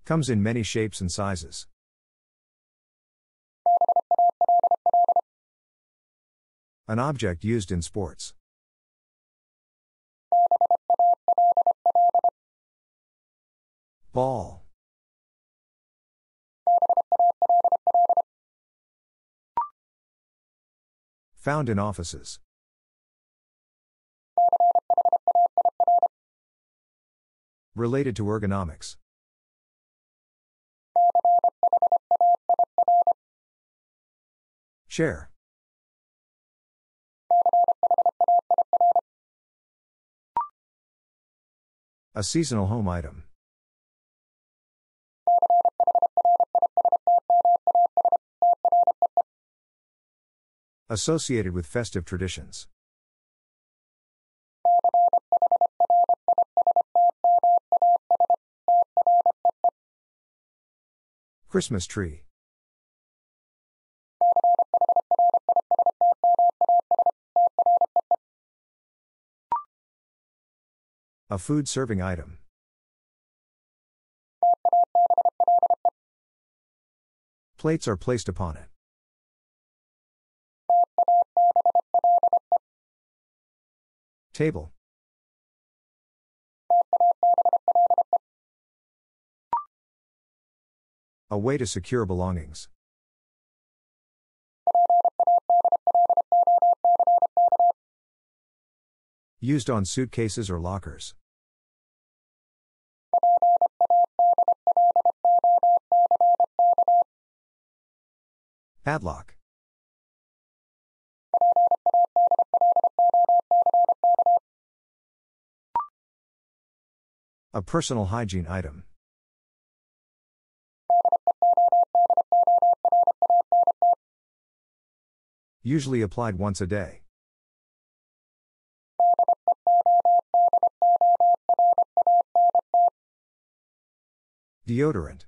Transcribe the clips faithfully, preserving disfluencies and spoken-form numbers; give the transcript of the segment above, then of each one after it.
Comes in many shapes and sizes. An object used in sports. Ball. Found in offices. Related to ergonomics. Chair. A seasonal home item. Associated with festive traditions. Christmas tree. A food serving item. Plates are placed upon it. Table. A way to secure belongings. Used on suitcases or lockers. Padlock. A personal hygiene item. Usually applied once a day. Deodorant.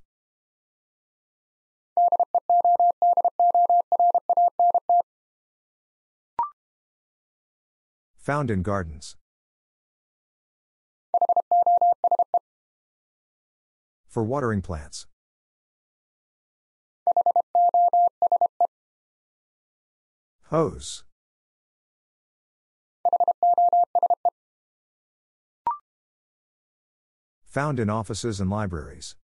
Found in gardens. For watering plants. Hose. Found in offices and libraries.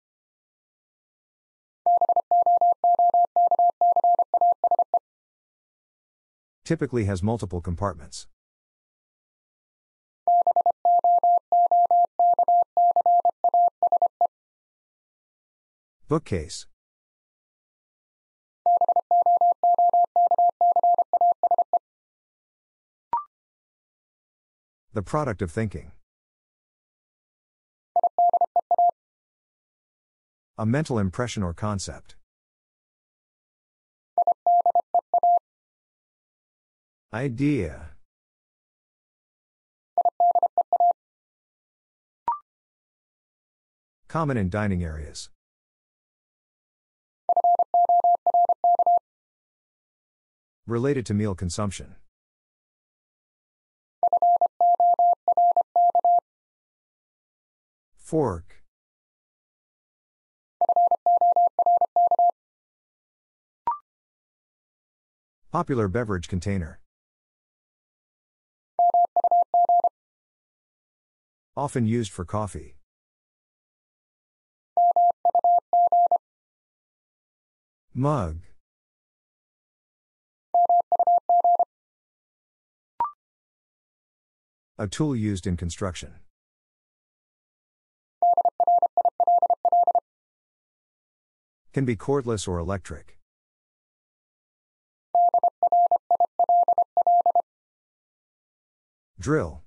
Typically has multiple compartments. Bookcase. The product of thinking. A mental impression or concept. Idea. Common in dining areas. Related to meal consumption. Fork. Popular beverage container. Often used for coffee. Mug. A tool used in construction. Can be cordless or electric. Drill.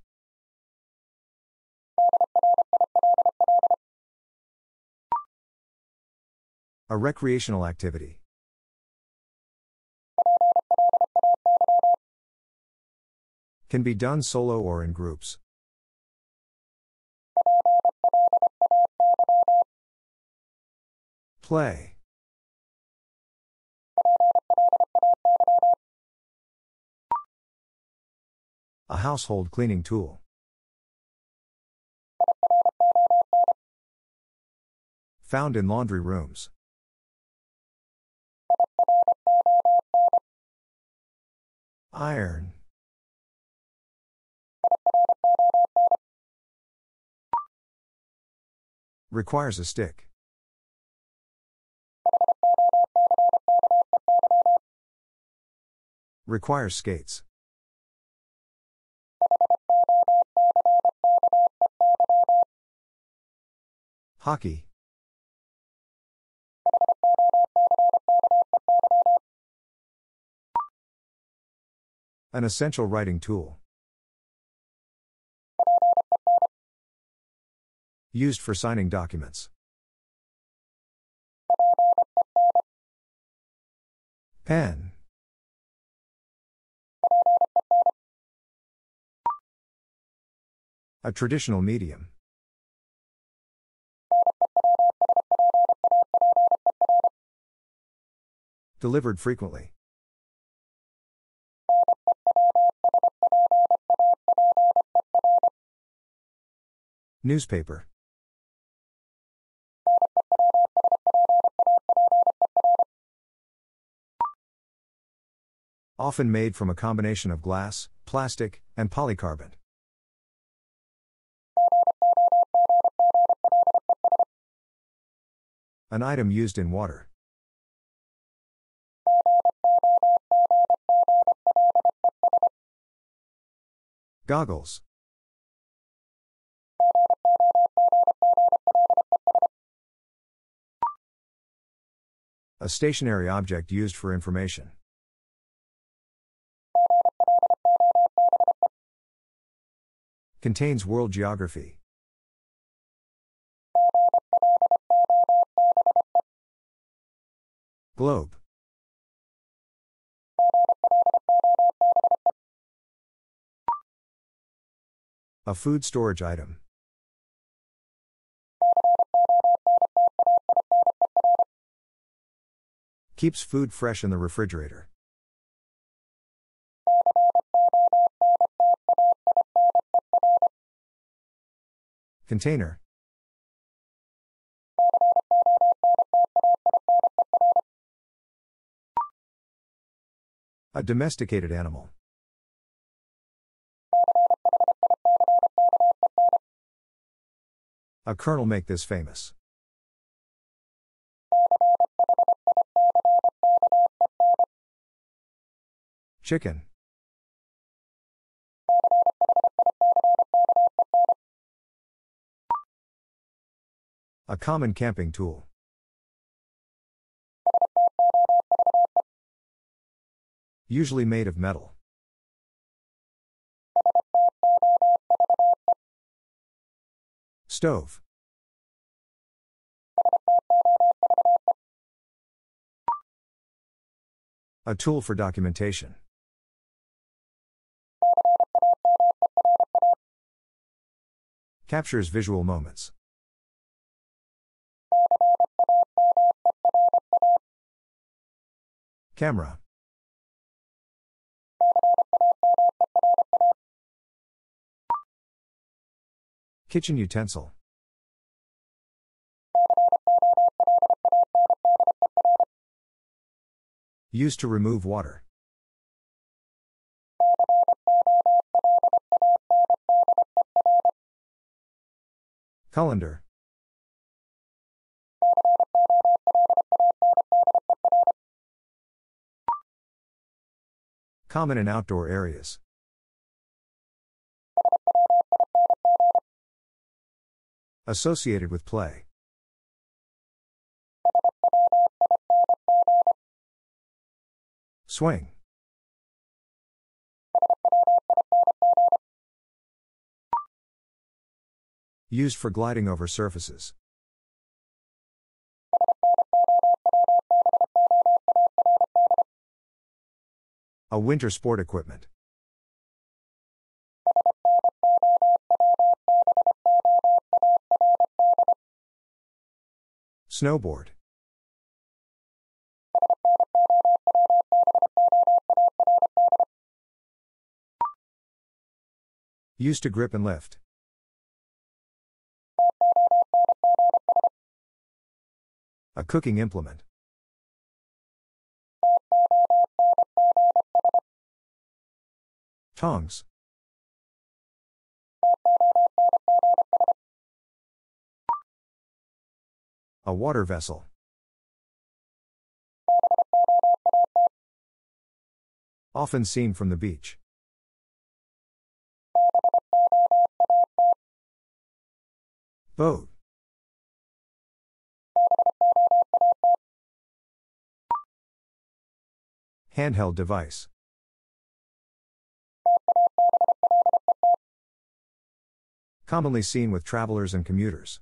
A recreational activity. Can be done solo or in groups. Play. A household cleaning tool. Found in laundry rooms. Iron. Requires a stick. Requires skates. Hockey. An essential writing tool. Used for signing documents. Pen. A traditional medium. Delivered frequently. Newspaper. Often made from a combination of glass, plastic, and polycarbonate. An item used in water. Goggles. A stationary object used for information. Contains world geography. Globe. A food storage item. Keeps food fresh in the refrigerator. Container. A domesticated animal. A colonel make this famous. Chicken. A common camping tool. Usually made of metal. Stove. A tool for documentation. Captures visual moments. Camera. Kitchen utensil. Used to remove water. Colander. Common in outdoor areas. Associated with play. Swing. Used for gliding over surfaces. A winter sport equipment. Snowboard. Used to grip and lift. A cooking implement. Tongs. A water vessel. Often seen from the beach. Boat. Handheld device. Commonly seen with travelers and commuters.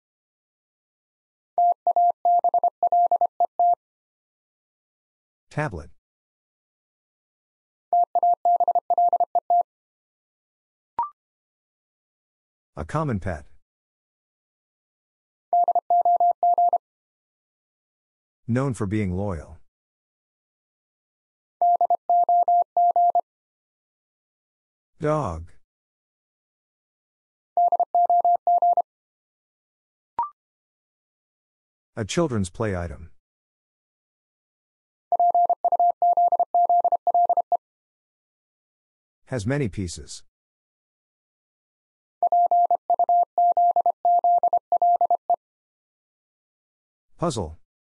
Tablet. A common pet. Known for being loyal. Dog. A children's play item. Has many pieces. Puzzle.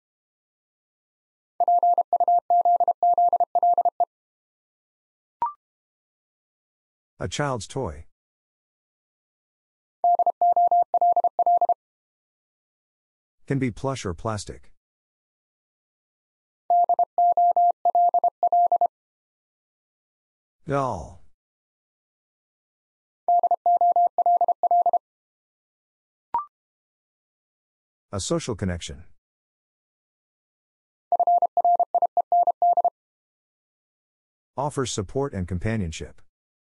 A child's toy. Can be plush or plastic. Doll. A social connection. Offers support and companionship.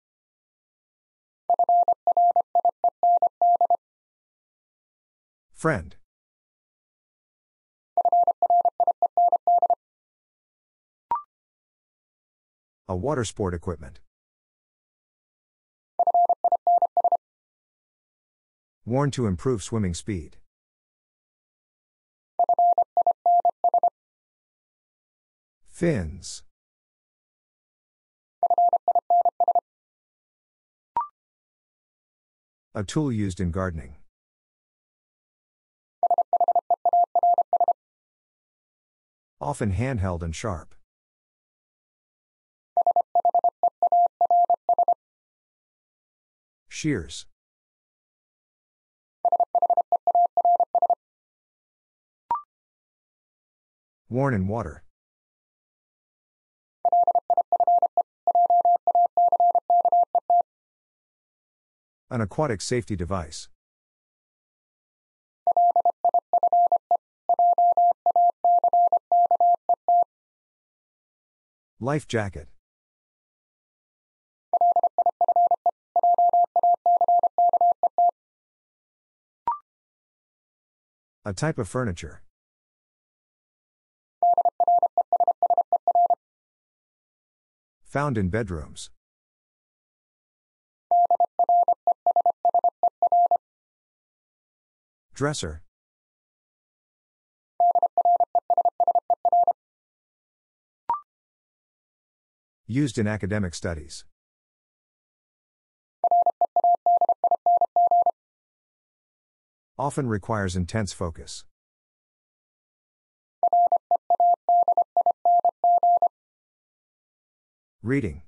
Friend. A water sport equipment. Worn to improve swimming speed. Fins. A tool used in gardening. Often handheld and sharp. Shears. Worn in water. An aquatic safety device. Life jacket. A type of furniture. Found in bedrooms. Dresser. Used in academic studies. Often requires intense focus. Reading.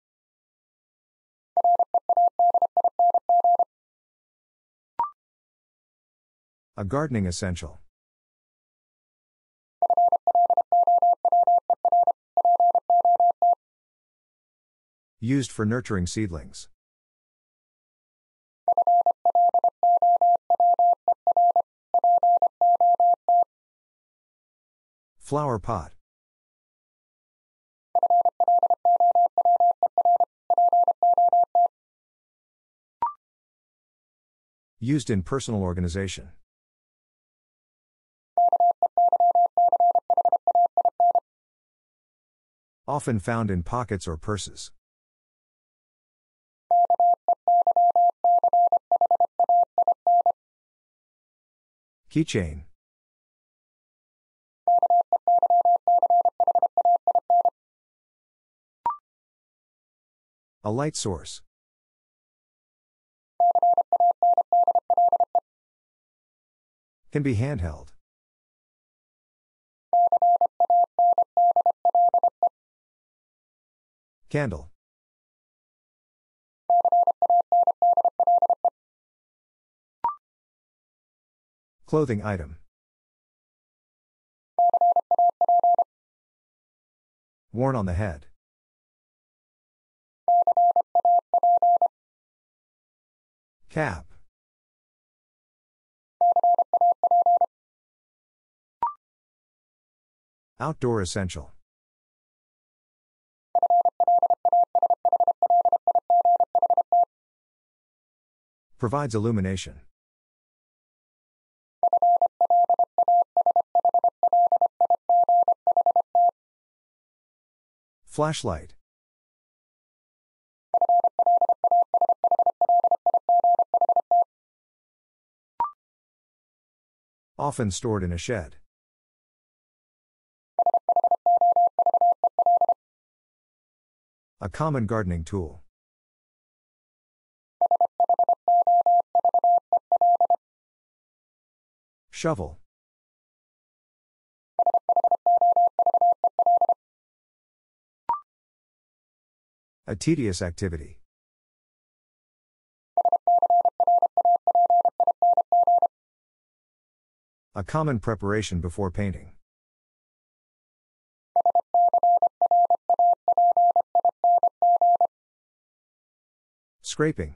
A gardening essential. Used for nurturing seedlings. Flower pot. Used in personal organization. Often found in pockets or purses. Keychain. A light source. Can be handheld. Candle. Clothing item. Worn on the head. Cap. Outdoor essential. Provides illumination. Flashlight. Often stored in a shed. A common gardening tool. Shovel. A tedious activity. A common preparation before painting. Scraping.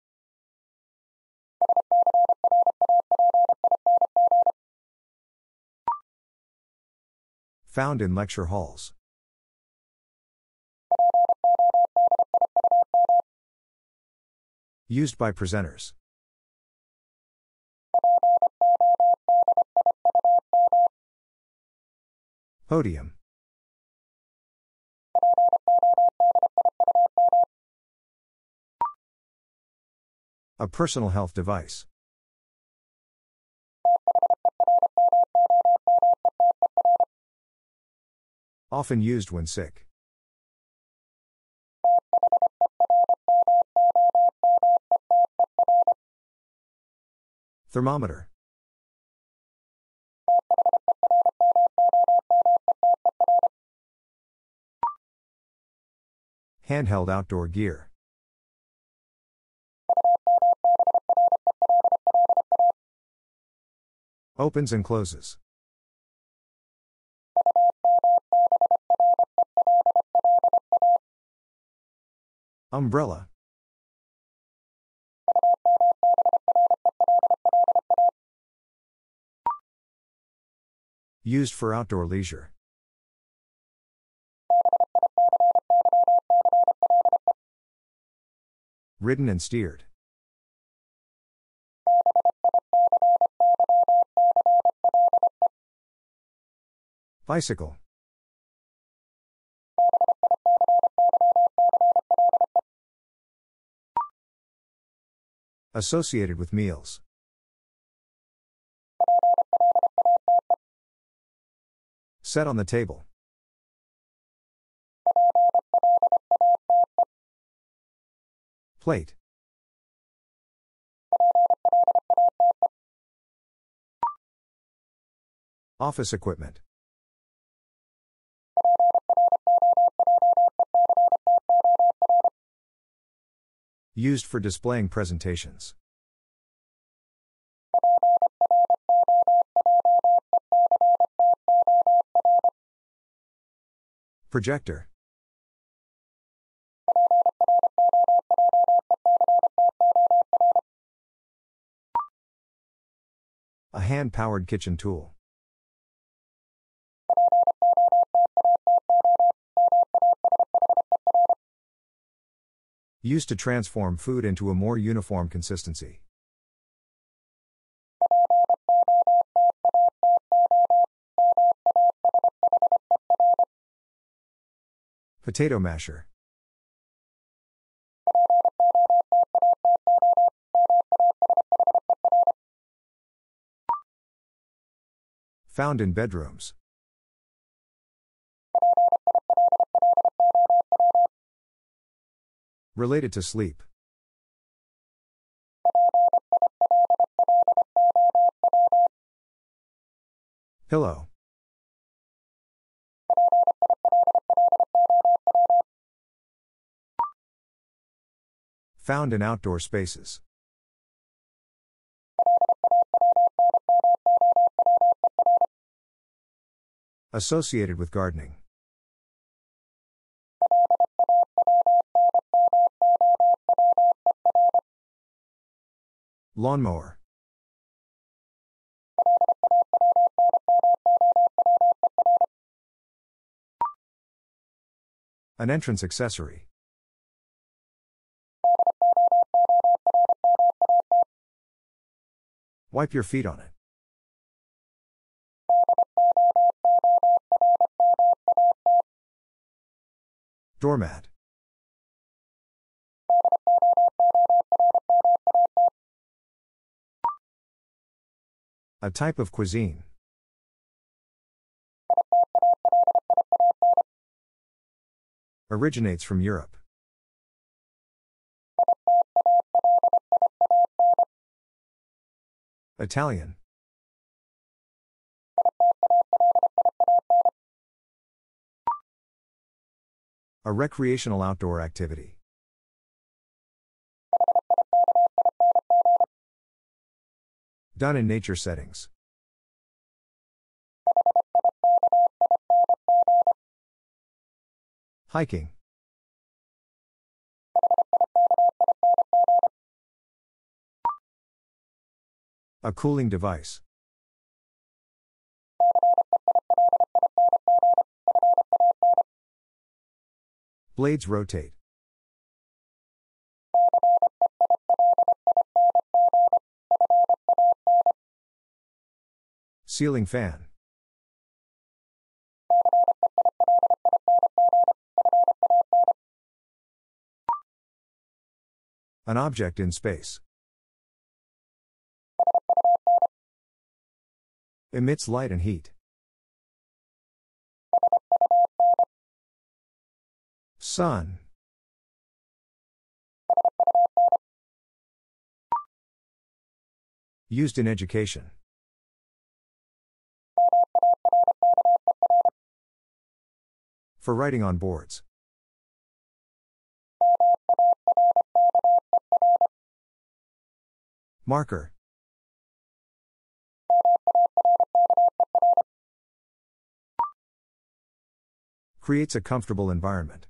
Found in lecture halls. Used by presenters. Podium. A personal health device. Often used when sick. Thermometer. Handheld outdoor gear. Opens and closes. Umbrella. Used for outdoor leisure. Ridden and steered. Bicycle. Associated with meals. Set on the table. Plate. Office equipment. Used for displaying presentations. Projector. A hand-powered kitchen tool. Used to transform food into a more uniform consistency. Potato masher. Found in bedrooms. Related to sleep. Pillow. Found in outdoor spaces. Associated with gardening. Lawnmower. An entrance accessory. Wipe your feet on it. Doormat. A type of cuisine. Originates from Europe. Italian. A recreational outdoor activity. Done in nature settings. Hiking. A cooling device. Blades rotate. Ceiling fan. An object in space. Emits light and heat. Sun. Used in education. For writing on boards. Marker. Creates a comfortable environment.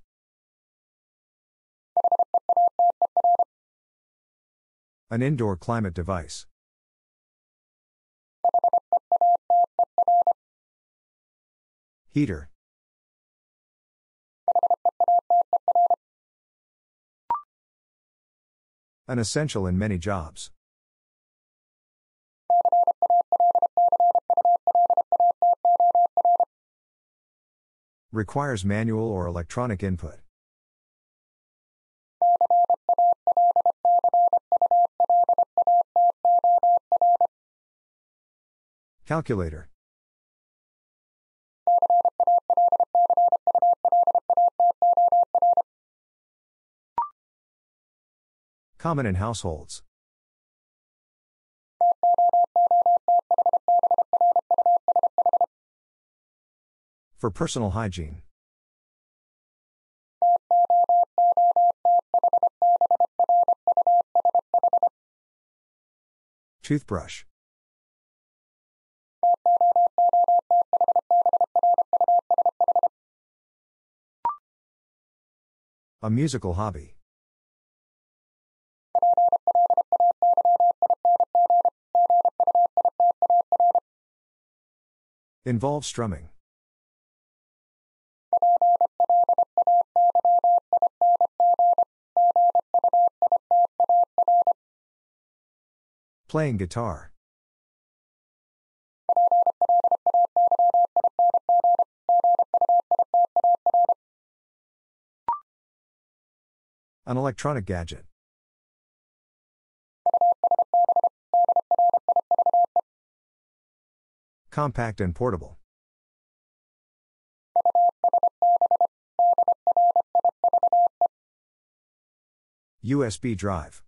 An indoor climate device. Heater. An essential in many jobs. Requires manual or electronic input. Calculator. Common in households. For personal hygiene. Toothbrush. A musical hobby. Involves strumming. Playing guitar. An electronic gadget. Compact and portable. U S B drive.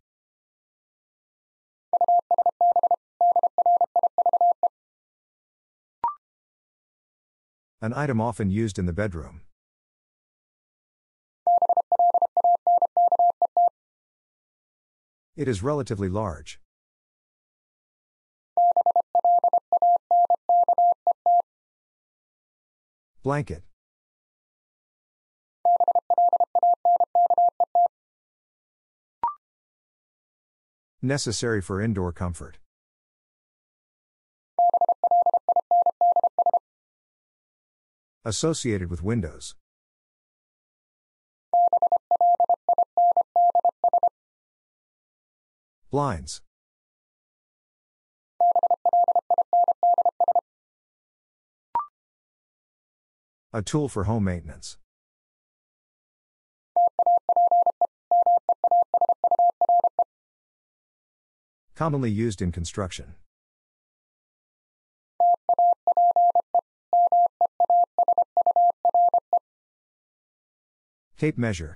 An item often used in the bedroom. It is relatively large. Blanket. Necessary for indoor comfort. Associated with windows. Blinds. A tool for home maintenance. Commonly used in construction. Tape measure.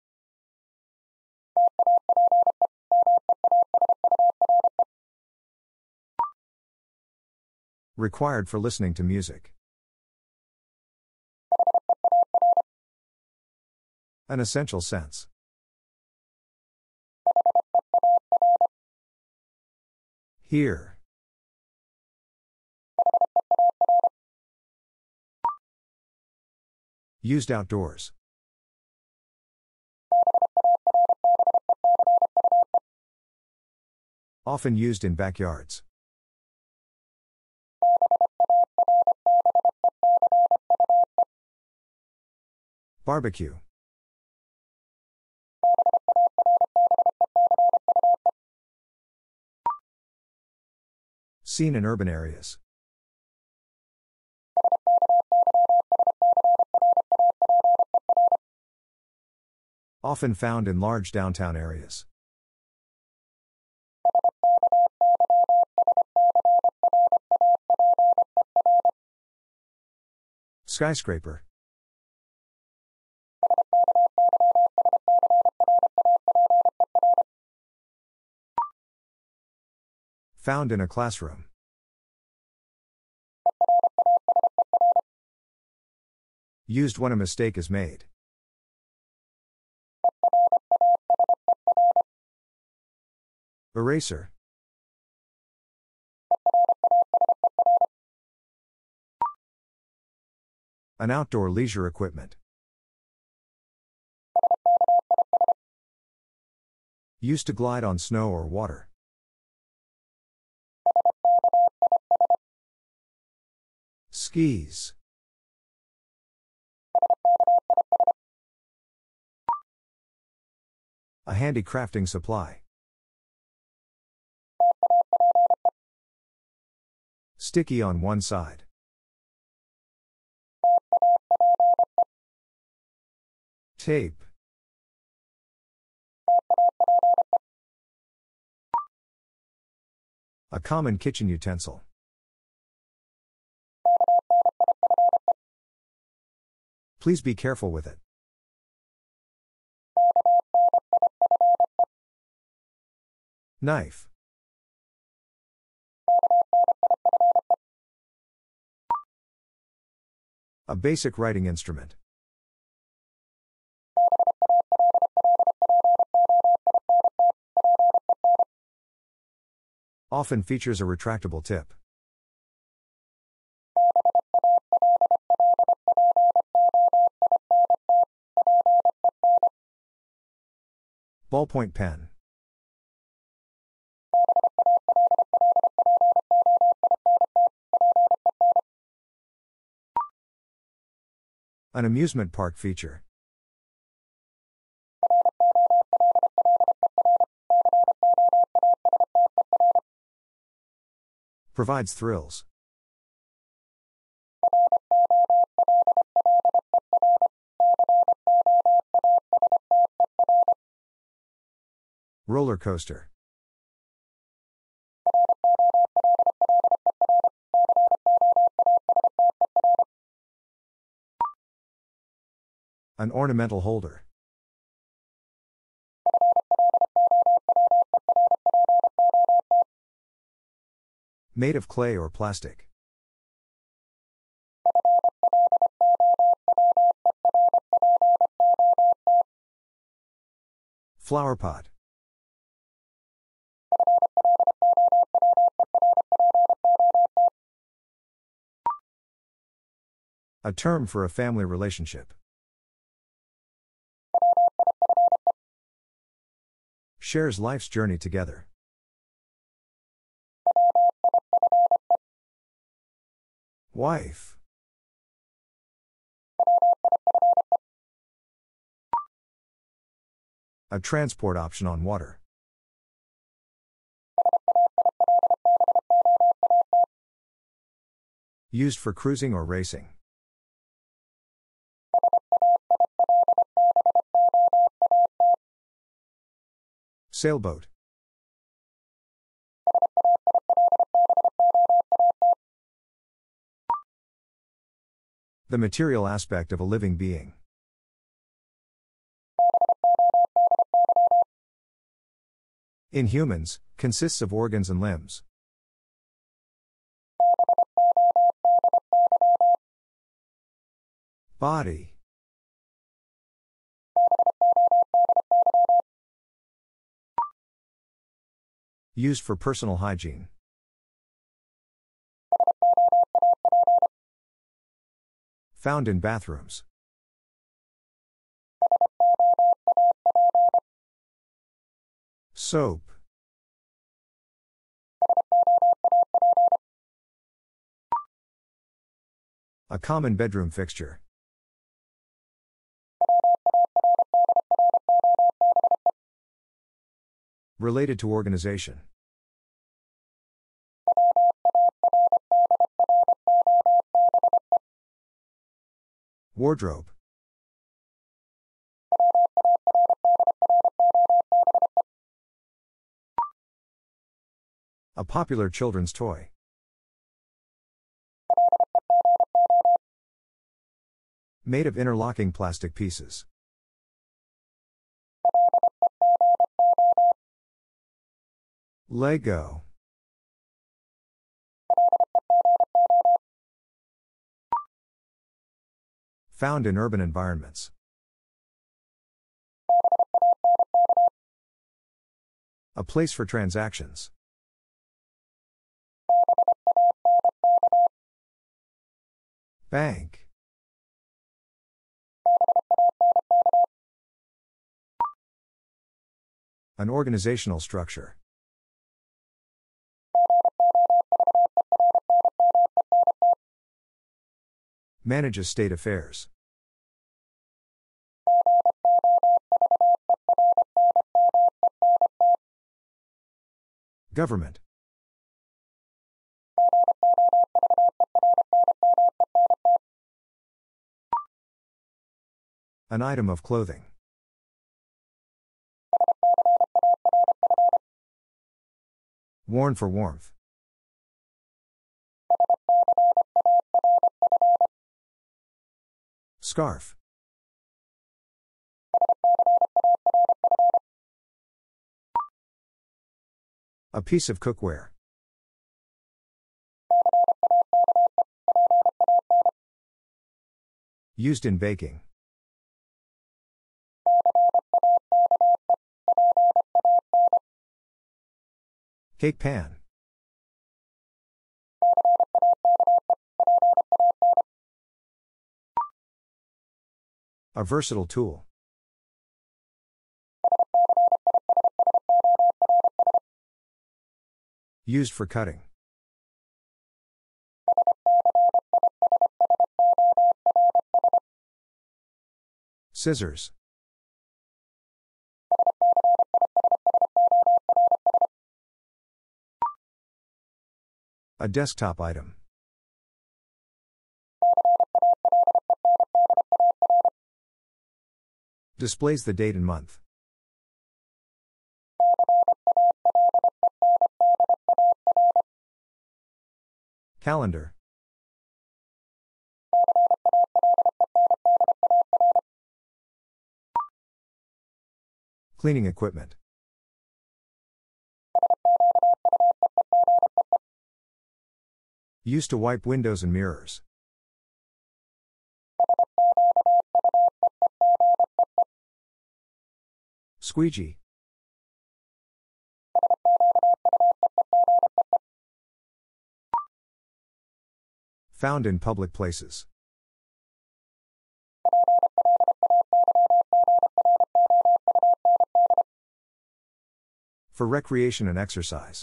Required for listening to music. An essential sense. Here. Used outdoors. Often used in backyards. Barbecue. Seen in urban areas. Often found in large downtown areas. Skyscraper. Found in a classroom. Used when a mistake is made. Eraser. An outdoor leisure equipment. Used to glide on snow or water. Skis. A handy crafting supply. Sticky on one side. Tape. A common kitchen utensil. Please be careful with it. Knife. A basic writing instrument. Often features a retractable tip. Ballpoint pen. An amusement park feature. Provides thrills. Roller coaster. An ornamental holder. Made of clay or plastic. Flower pot. A term for a family relationship. Shares life's journey together. Wife. A transport option on water. Used for cruising or racing. Sailboat. The material aspect of a living being. In humans, consists of organs and limbs. Body. Used for personal hygiene. Found in bathrooms. Soap. A common bedroom fixture. Related to organization. Wardrobe. A popular children's toy. Made of interlocking plastic pieces. Lego. Found in urban environments. A place for transactions. Bank. An organizational structure. Manages state affairs. Government. An item of clothing. Worn for warmth. Scarf. A piece of cookware. Used in baking. Cake pan. A versatile tool. Used for cutting. Scissors. A desktop item. Displays the date and month. Calendar. Cleaning equipment. Used to wipe windows and mirrors. Squeegee. Found in public places. For recreation and exercise.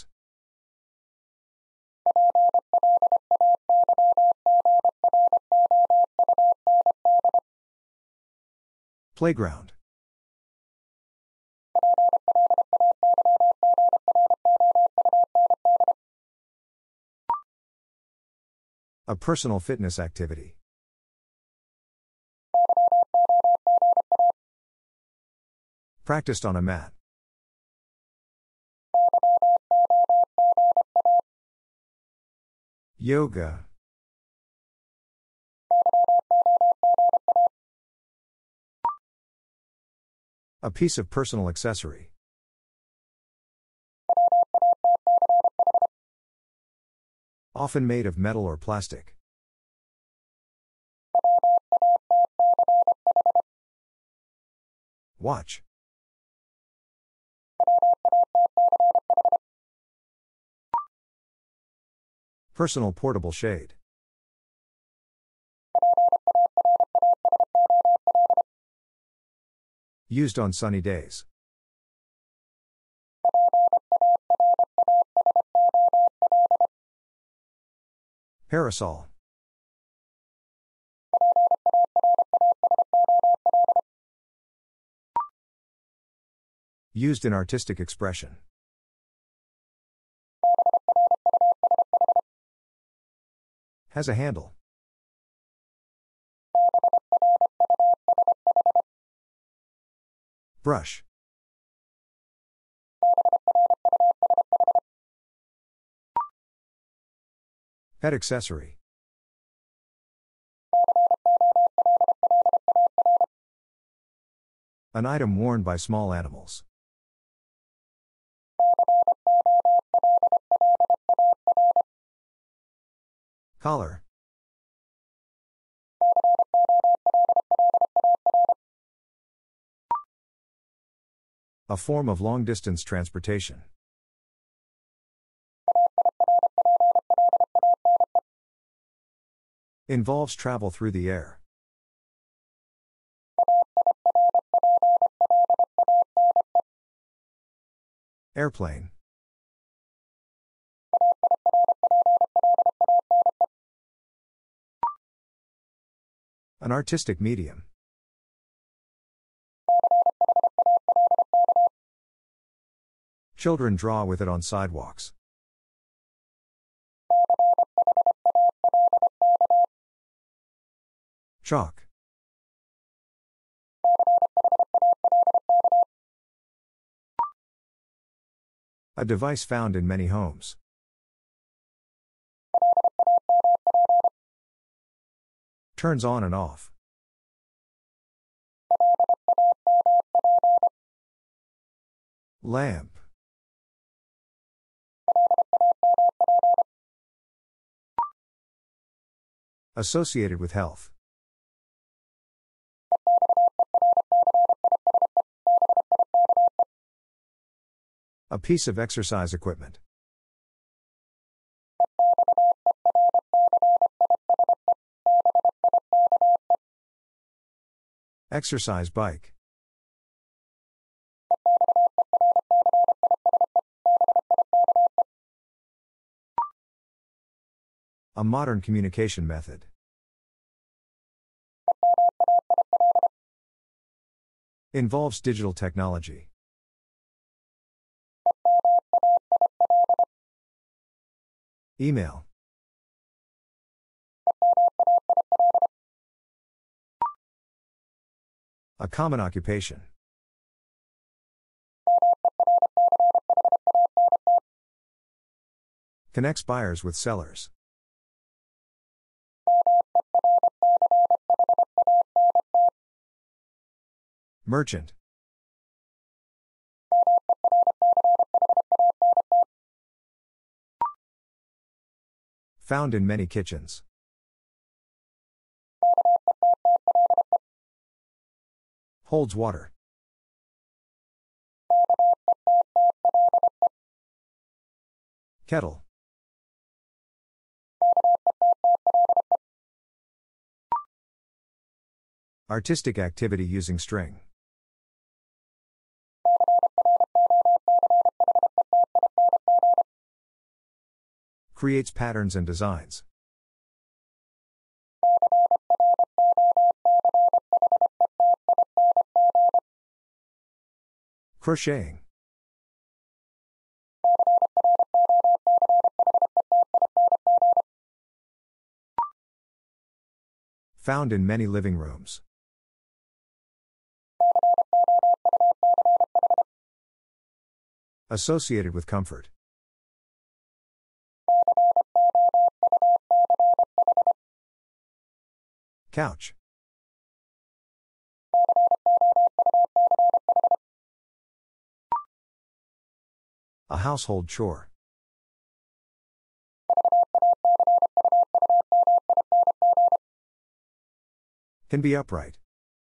Playground. A personal fitness activity. Practiced on a mat. Yoga. A piece of personal accessory. Often made of metal or plastic. Watch. Personal portable shade. Used on sunny days. Parasol. Used in artistic expression. Has a handle. Brush. Pet accessory. An item worn by small animals. Collar. A form of long-distance transportation. Involves travel through the air. Airplane. An artistic medium. Children draw with it on sidewalks. Chalk. A device found in many homes. Turns on and off. Lamp. Associated with health. A piece of exercise equipment. Exercise bike. A modern communication method. Involves digital technology. Email. A common occupation. Connects buyers with sellers. Merchant. Found in many kitchens. Holds water. Kettle. Artistic activity using string. Creates patterns and designs. Crocheting. Found in many living rooms. Associated with comfort. Couch. A household chore. Can be upright.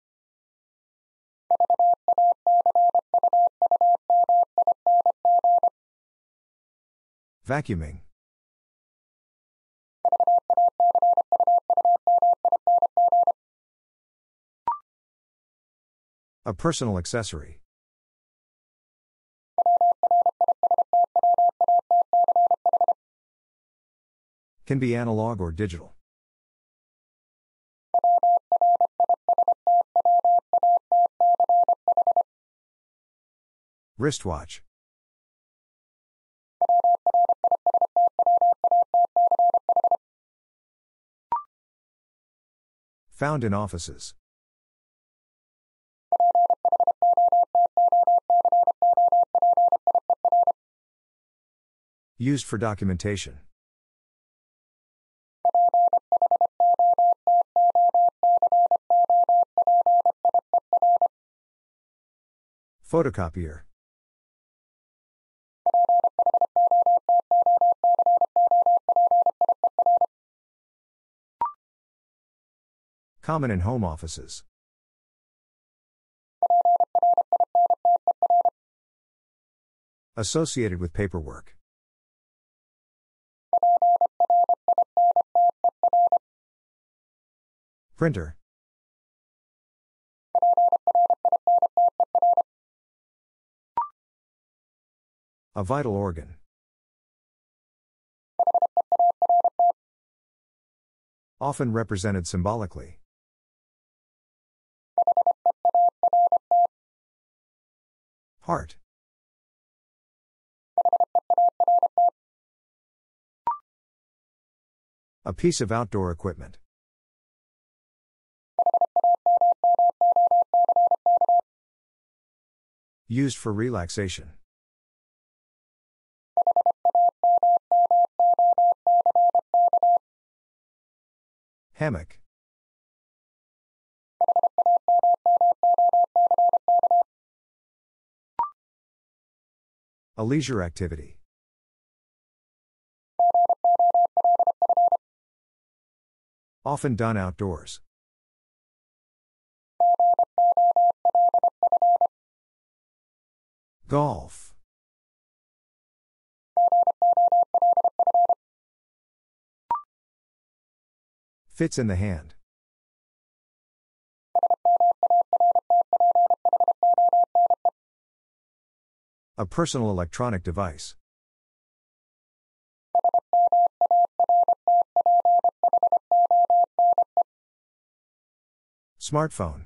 Vacuuming. A personal accessory. Can be analog or digital. Wristwatch. Found in offices. Used for documentation. Photocopier. Common in home offices. Associated with paperwork. Printer. A vital organ. Often represented symbolically. Heart. A piece of outdoor equipment. Used for relaxation. Hammock. A leisure activity. Often done outdoors. Golf. Fits in the hand. A personal electronic device. Smartphone.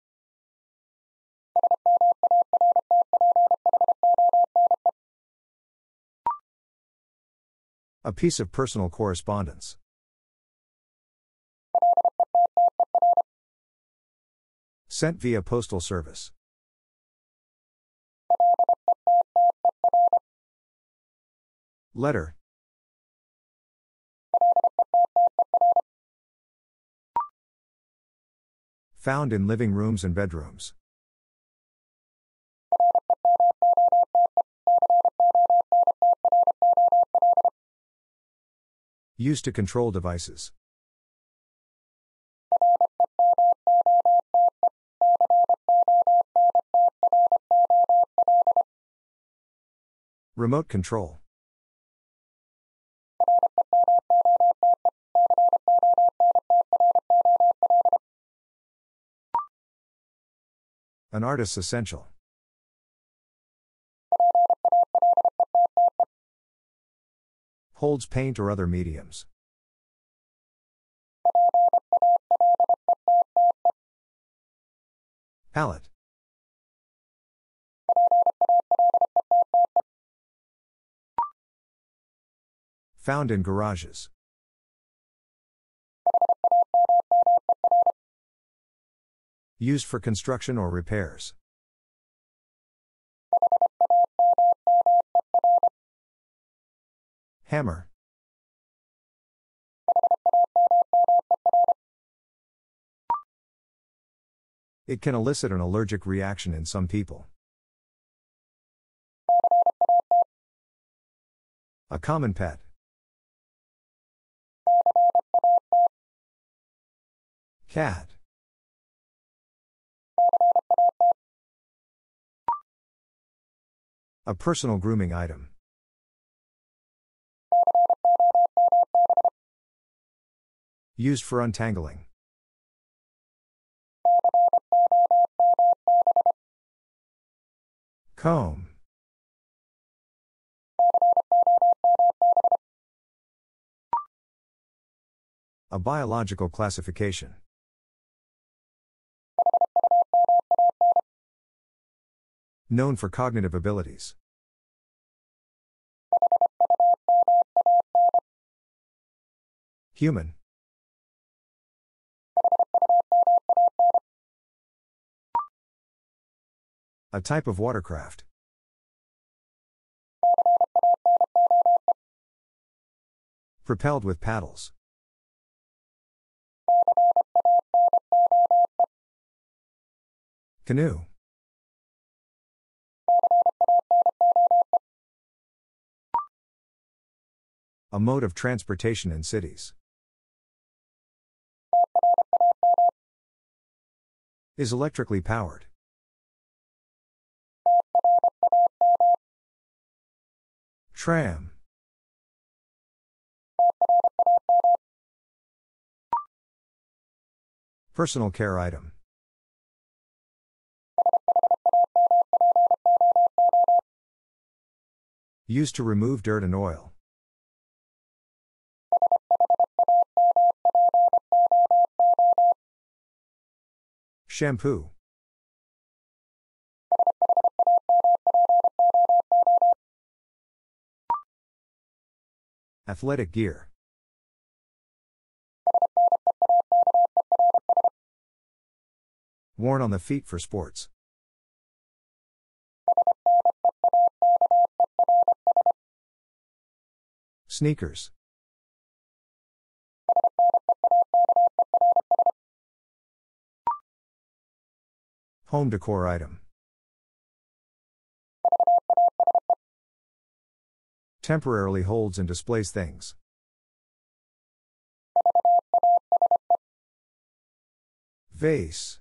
A piece of personal correspondence. Sent via postal service. Letter. Found in living rooms and bedrooms. Used to control devices. Remote control. An artist's essential. Holds paint or other mediums. Palette. Found in garages. Used for construction or repairs. Hammer. It can elicit an allergic reaction in some people. A common pet. Cat. A personal grooming item. Used for untangling. Comb. A biological classification. Known for cognitive abilities. Human. A type of watercraft. Propelled with paddles. Canoe. A mode of transportation in cities. Is electrically powered. Tram. Personal care item. Used to remove dirt and oil. Shampoo. Athletic gear. Worn on the feet for sports. Sneakers. Home decor item. Temporarily holds and displays things. Vase.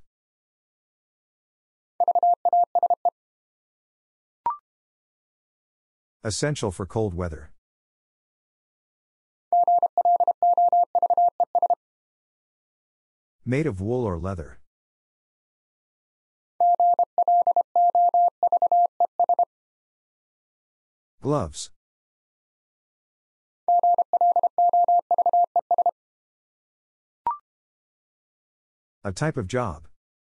Essential for cold weather. Made of wool or leather. Gloves. A type of job.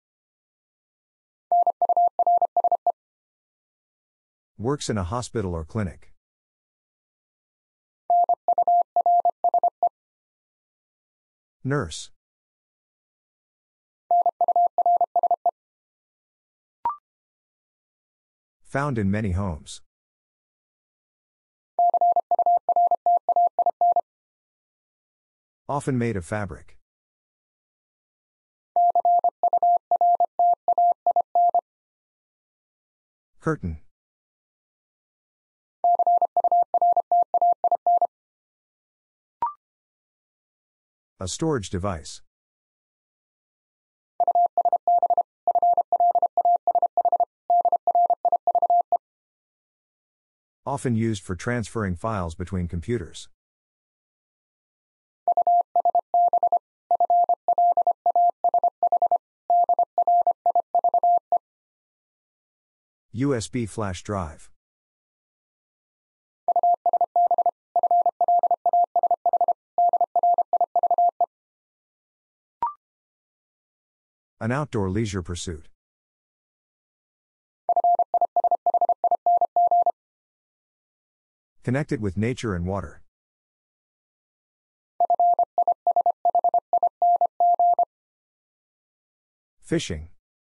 Works in a hospital or clinic. Nurse. Found in many homes. Often made of fabric. Curtain. A storage device. Often used for transferring files between computers. U S B flash drive. An outdoor leisure pursuit. Connected with nature and water. Fishing.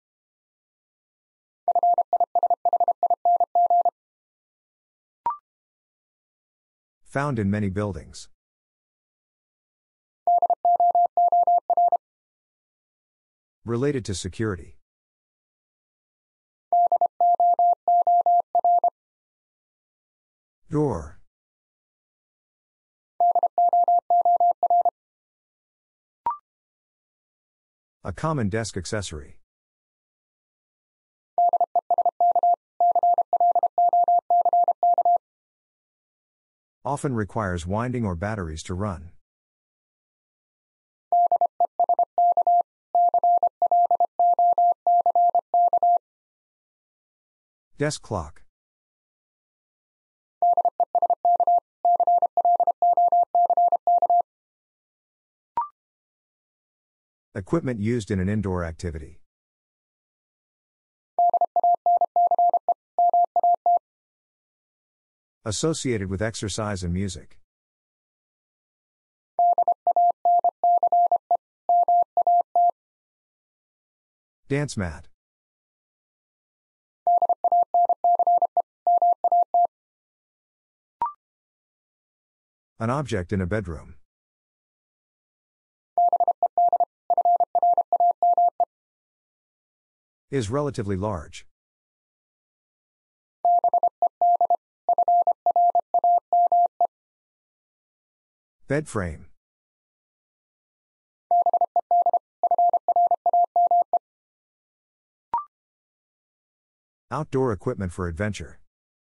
Found in many buildings. Related to security. Door. A common desk accessory. Often requires winding or batteries to run. Desk clock. Equipment used in an indoor activity. Associated with exercise and music. Dance mat. An object in a bedroom. Is relatively large. Bed frame. Outdoor equipment for adventure.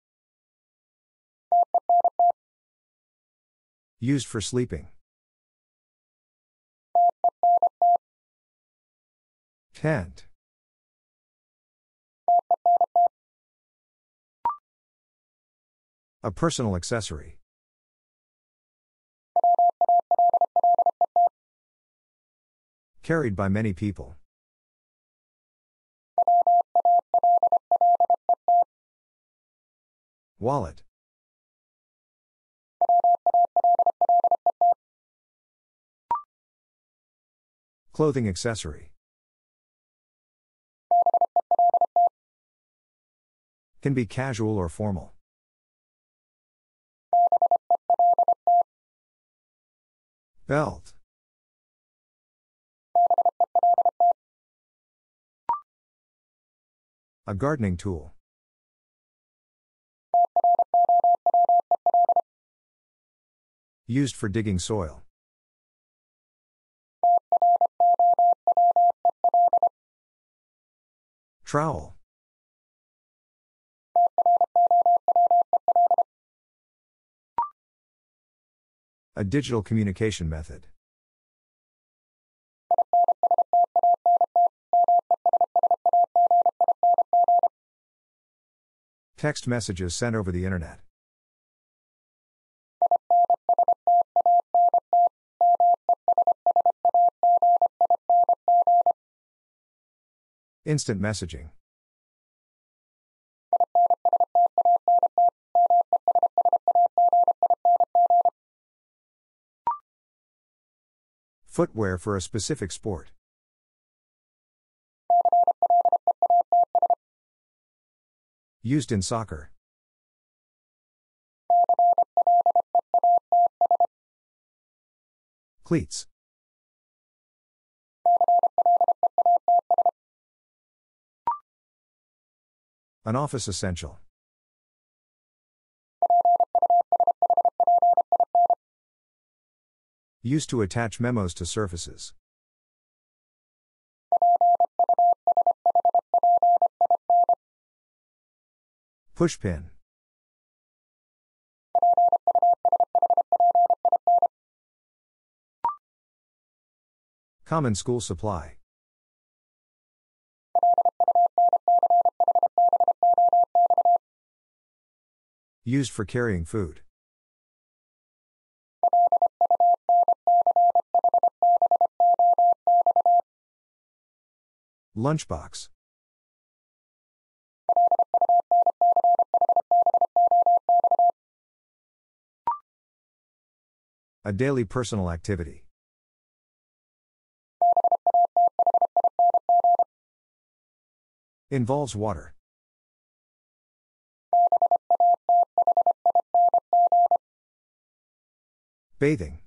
Used for sleeping. Tent. A personal accessory. Carried by many people. Wallet. Clothing accessory. Can be casual or formal. Belt. A gardening tool. Used for digging soil. Trowel. A digital communication method. Text messages sent over the internet. Instant messaging. Footwear for a specific sport. Used in soccer. Cleats. An office essential. Used to attach memos to surfaces. Pushpin. Common school supply. Used for carrying food. Lunchbox. A daily personal activity. Involves water. Bathing.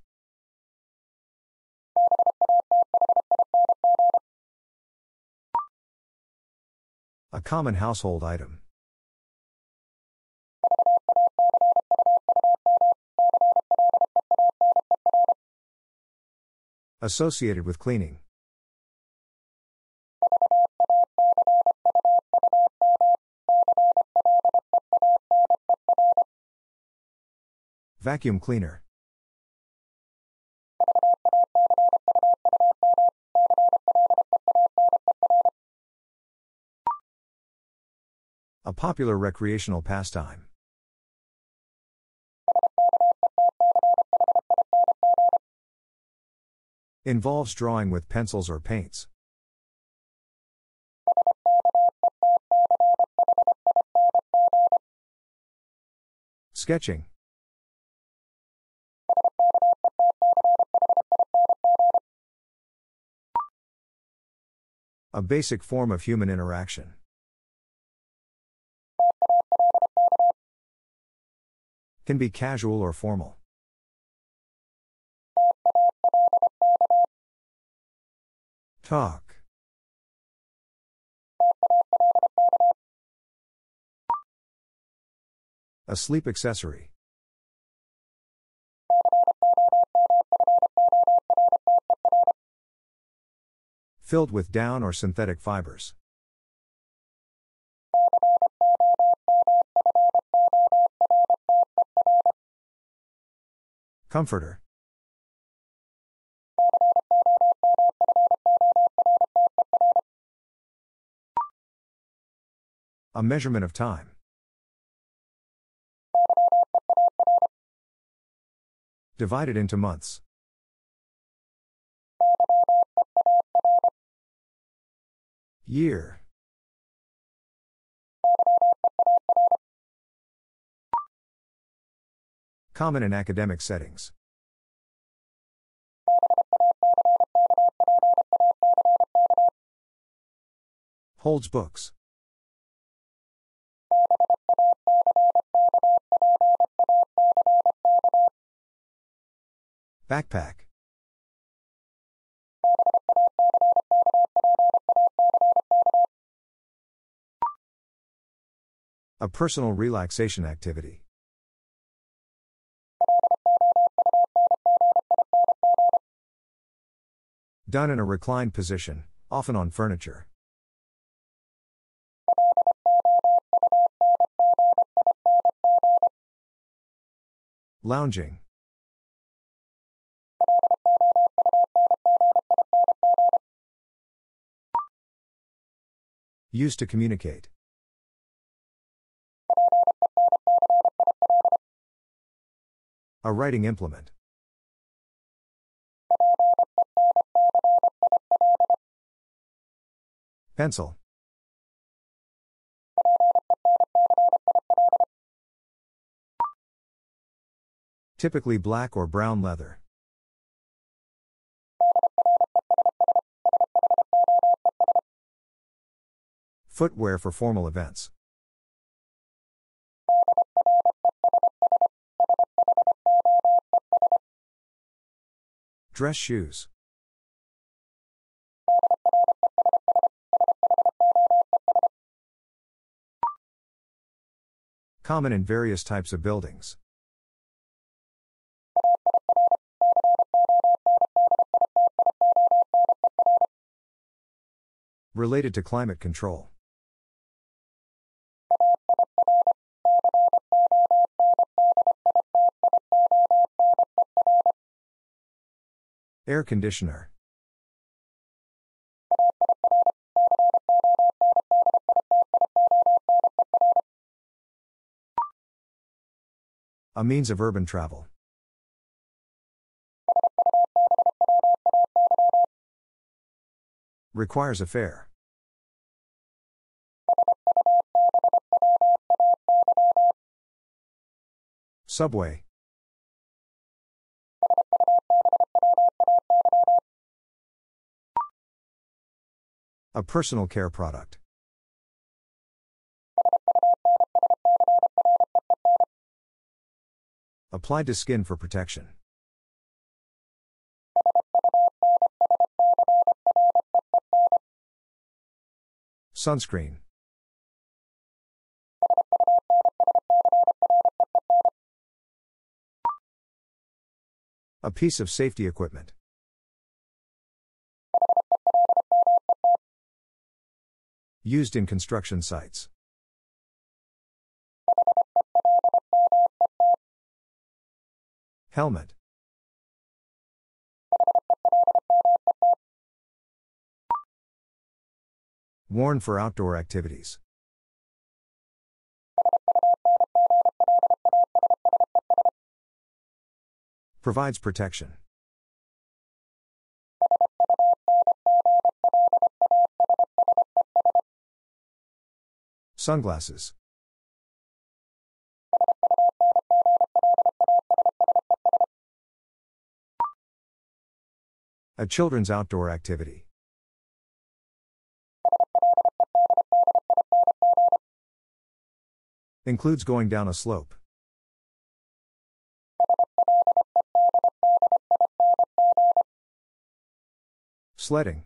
A common household item. Associated with cleaning. Vacuum cleaner. A popular recreational pastime. Involves drawing with pencils or paints. Sketching. A basic form of human interaction. Can be casual or formal. Talk. A sleep accessory. Filled with down or synthetic fibers. Comforter. A measurement of time. Divided into months. Year. Common in academic settings. Holds books. Backpack. A personal relaxation activity. Done in a reclined position, often on furniture. Lounging. Used to communicate. A writing implement. Pencil. Typically black or brown leather. Footwear for formal events. Dress shoes. Common in various types of buildings. Related to climate control. Air conditioner. A means of urban travel. Requires a fare. Subway. A personal care product. Applied to skin for protection. Sunscreen. A piece of safety equipment. Used in construction sites. Helmet. Worn for outdoor activities. Provides protection. Sunglasses. A children's outdoor activity. Includes going down a slope. Sledding.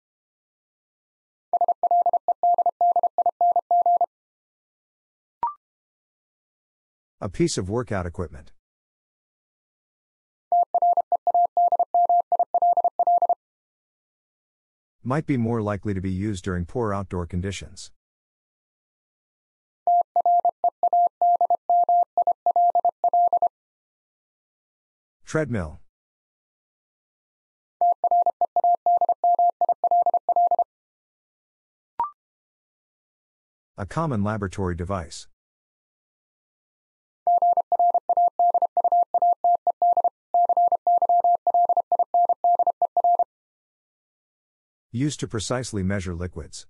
A piece of workout equipment. Might be more likely to be used during poor outdoor conditions. Treadmill. A common laboratory device. Used to precisely measure liquids.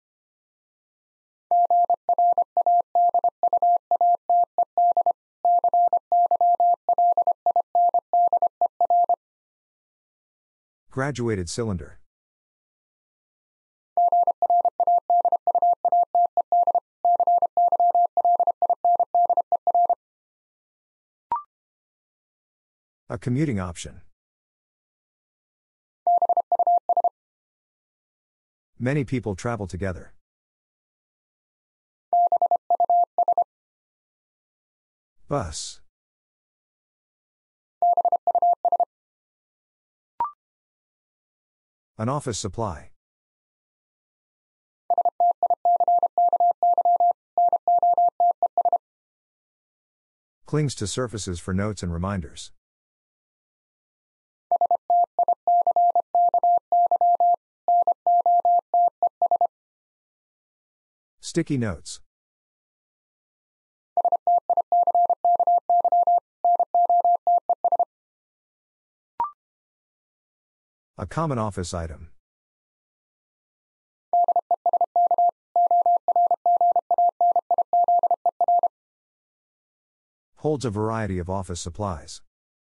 Graduated cylinder. A commuting option. Many people travel together. Bus. An office supply. Clings to surfaces for notes and reminders. Sticky notes. A common office item. Holds a variety of office supplies.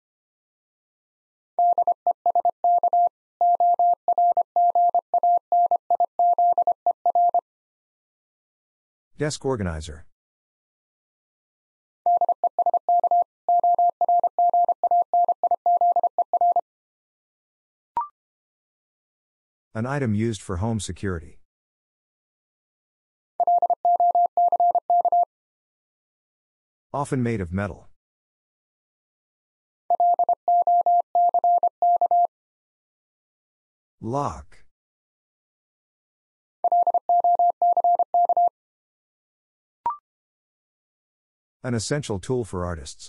Desk organizer. An item used for home security. Often made of metal. Lock. An essential tool for artists.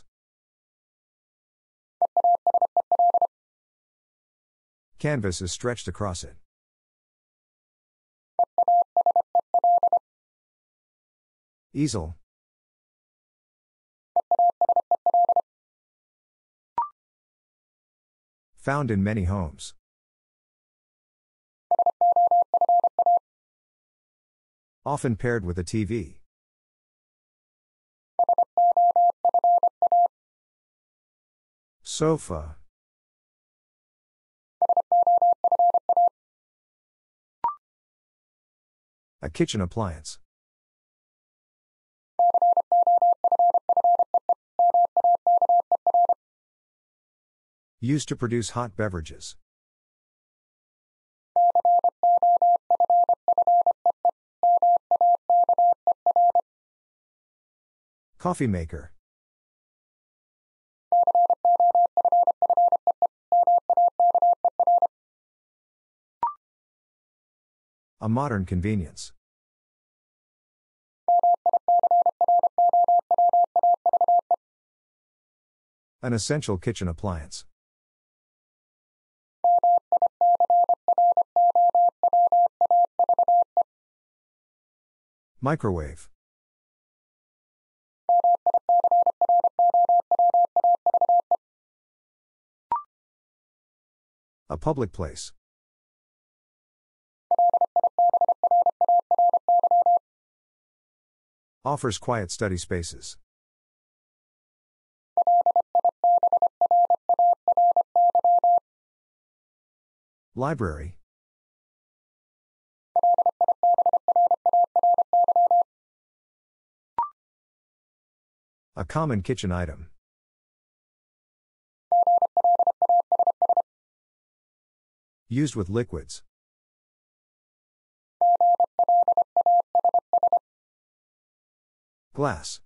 Canvas is stretched across it. Easel. Found in many homes. Often paired with a T V. Sofa. A kitchen appliance. Used to produce hot beverages. Coffee maker. A modern convenience. An essential kitchen appliance. Microwave. A public place. Offers quiet study spaces. Library. A common kitchen item. Used with liquids. Glass.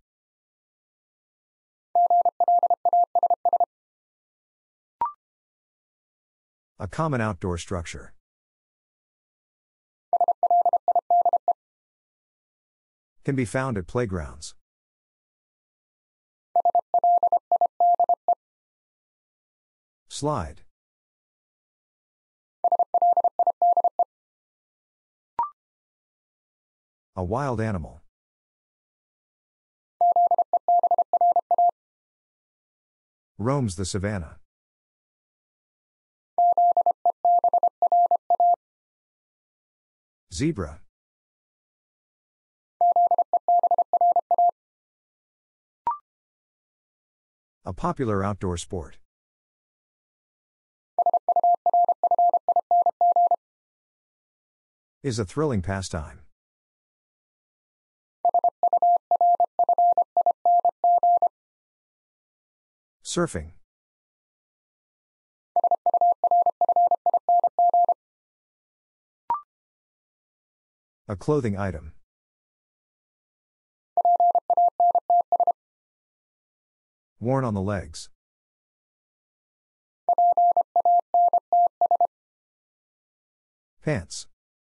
A common outdoor structure. Can be found at playgrounds. Slide. A wild animal. Roams the savannah. Zebra. A popular outdoor sport. Is a thrilling pastime. Surfing. A clothing item. Worn on the legs. Pants.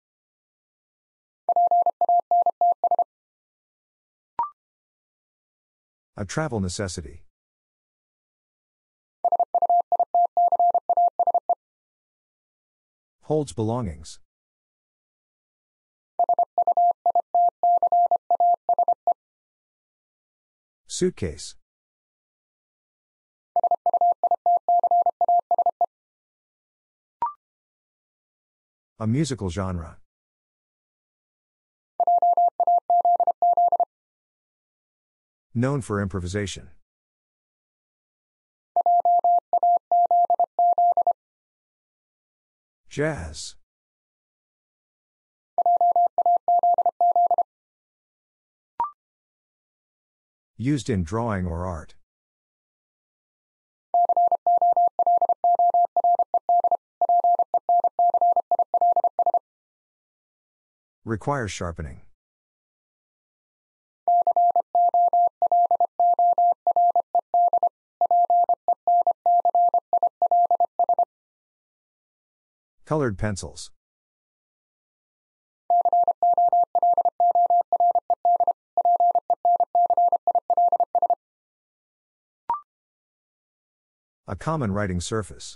A travel necessity. Holds belongings. Suitcase. A musical genre. Known for improvisation. Jazz. Used in drawing or art. Requires sharpening. Colored pencils. A common writing surface.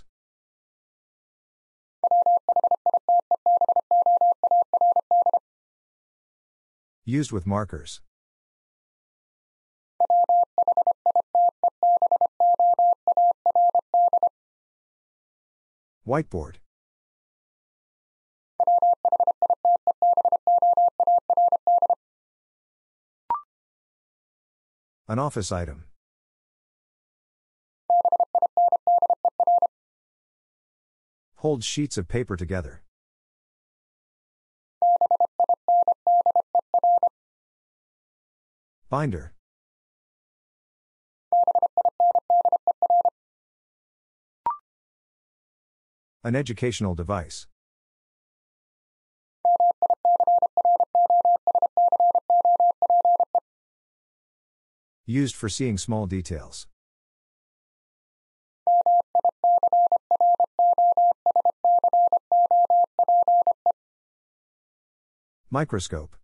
Used with markers. Whiteboard. An office item. Hold sheets of paper together. Binder. An educational device. Used for seeing small details. Microscope.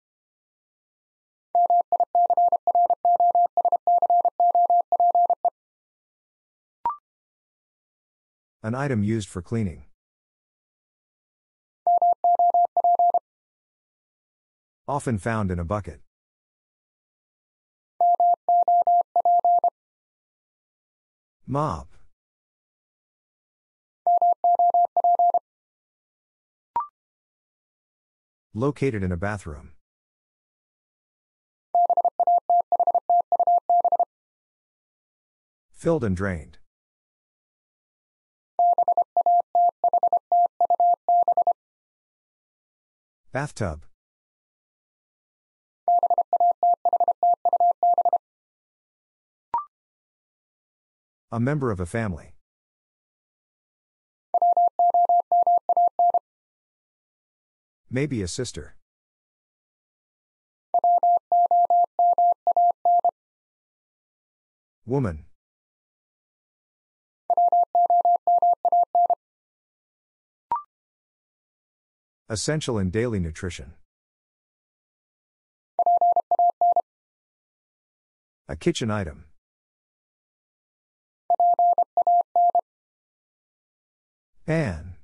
An item used for cleaning. Often found in a bucket. Mop. Located in a bathroom. Filled and drained. Bathtub. A member of a family. Maybe a sister. Woman. Essential in daily nutrition. A kitchen item. Pan.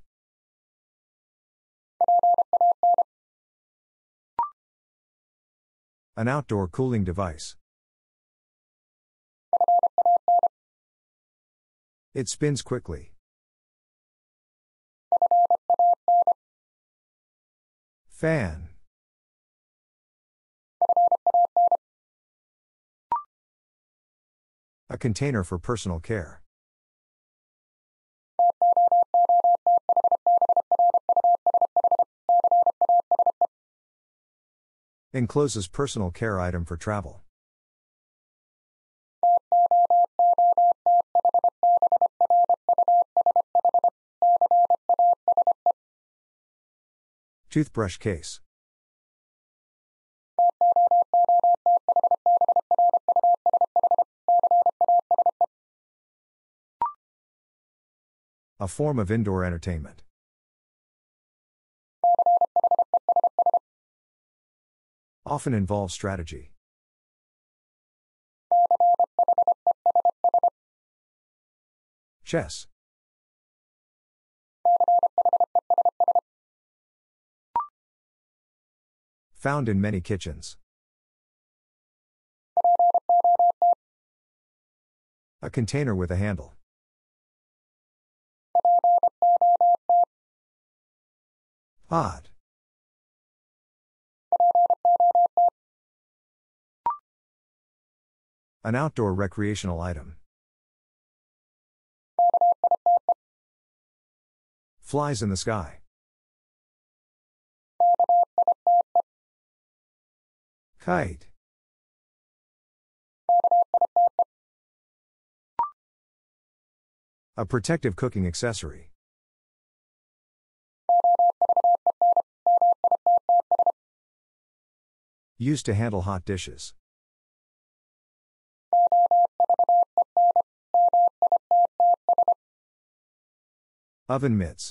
An outdoor cooling device. It spins quickly. Fan. A container for personal care. Encloses personal care item for travel. Toothbrush case. A form of indoor entertainment. Often involves strategy. Chess. Found in many kitchens. A container with a handle. Pot. An outdoor recreational item. Flies in the sky. Kite. A protective cooking accessory. Used to handle hot dishes. Oven mitts.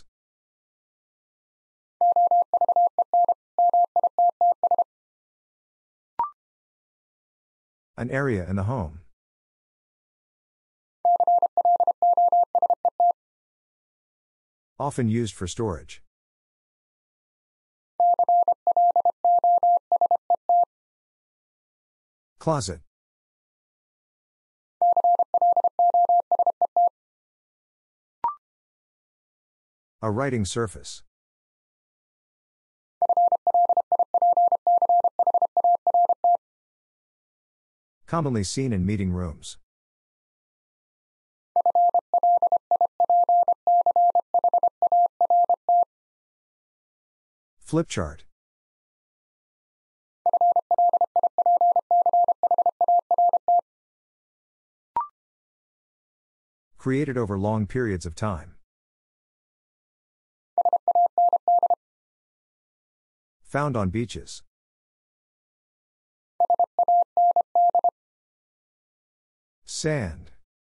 An area in the home. Often used for storage. Closet. A writing surface. Commonly seen in meeting rooms. Flip chart. Created over long periods of time. Found on beaches. Sand.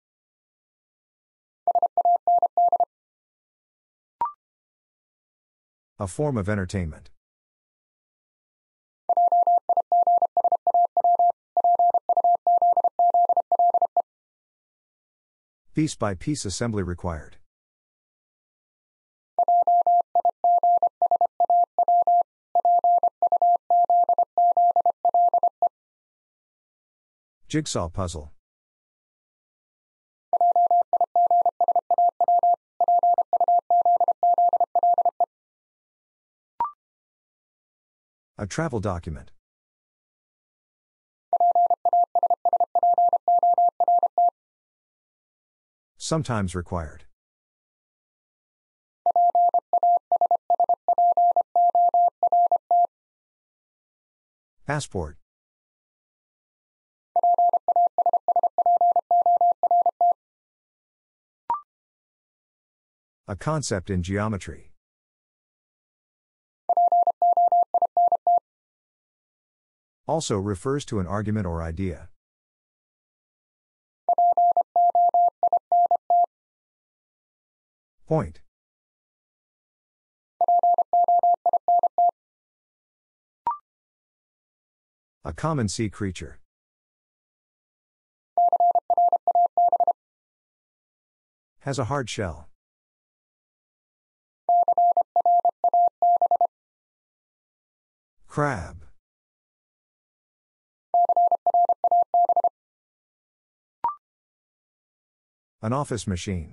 A form of entertainment. Piece by piece assembly required. Jigsaw puzzle. A travel document. Sometimes required. Passport. A concept in geometry. Also refers to an argument or idea. Point. A common sea creature. Has a hard shell. Crab. An office machine.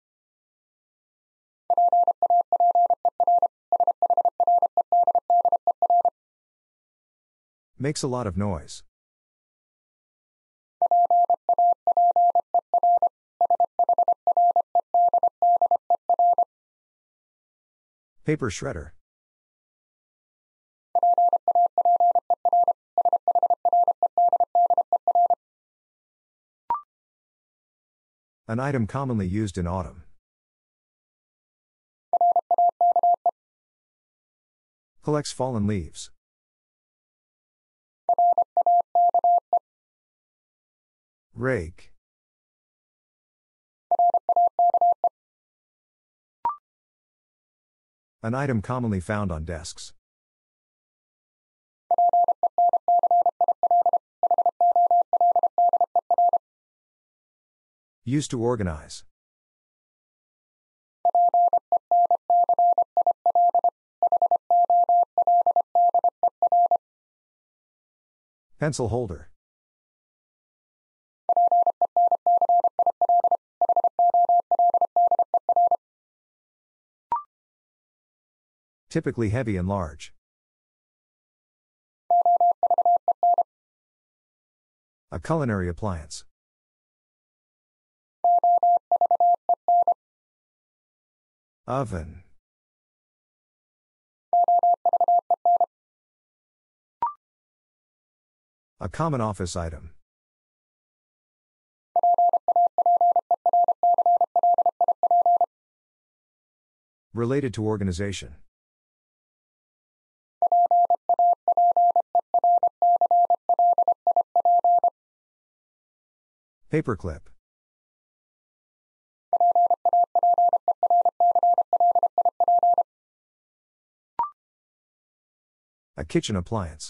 Makes a lot of noise. Paper shredder. An item commonly used in autumn. Collects fallen leaves. Rake. An item commonly found on desks. Used to organize. Pencil holder. Typically heavy and large. A culinary appliance. Oven. A common office item. Related to organization. Paperclip. A kitchen appliance.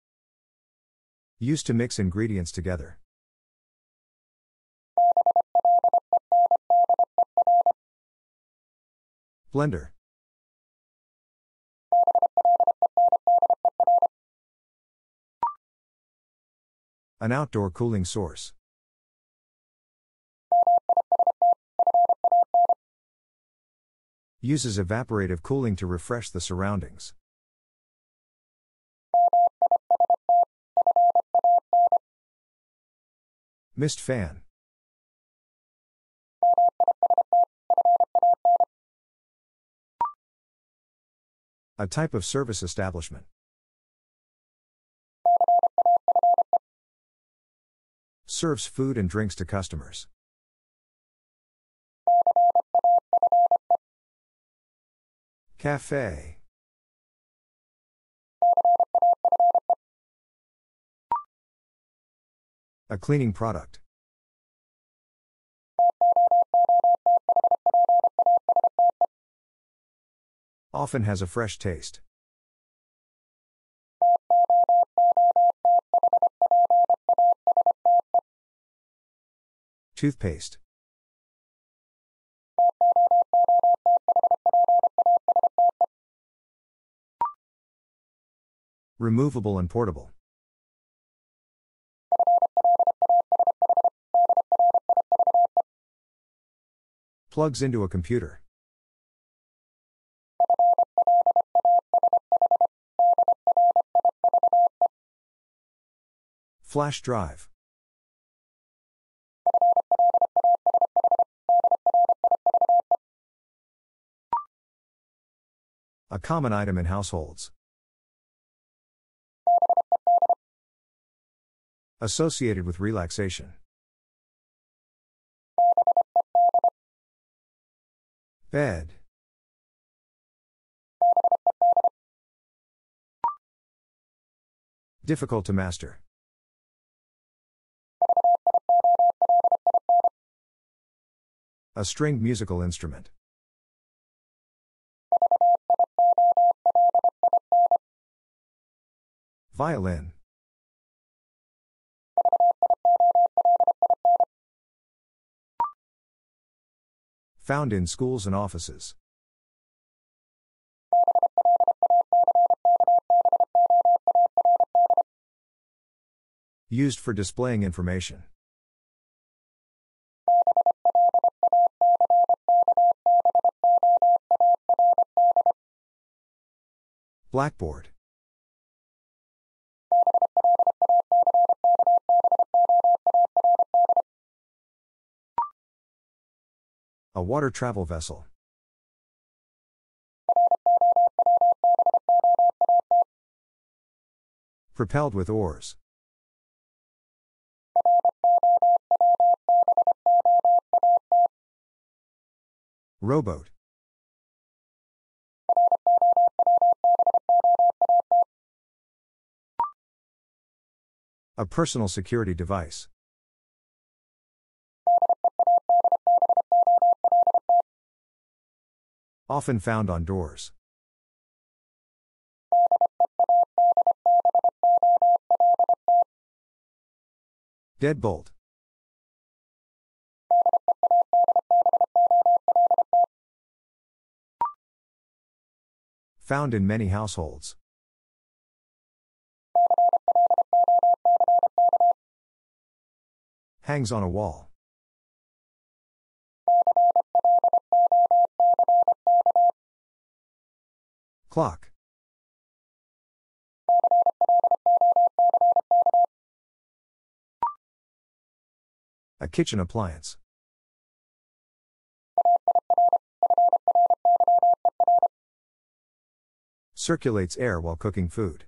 Used to mix ingredients together. Blender. An outdoor cooling source. Uses evaporative cooling to refresh the surroundings. Mist fan. A type of service establishment. Serves food and drinks to customers. Cafe. A cleaning product. Often has a fresh taste. Toothpaste. Removable and portable. Plugs into a computer. Flash drive. A common item in households. Associated with relaxation. Bed. Difficult to master. A stringed musical instrument. Violin. Found in schools and offices. Used for displaying information. Blackboard. A water travel vessel. Propelled with oars. Rowboat. A personal security device. Often found on doors. Deadbolt. Found in many households. Hangs on a wall. Clock. A kitchen appliance. Circulates air while cooking food.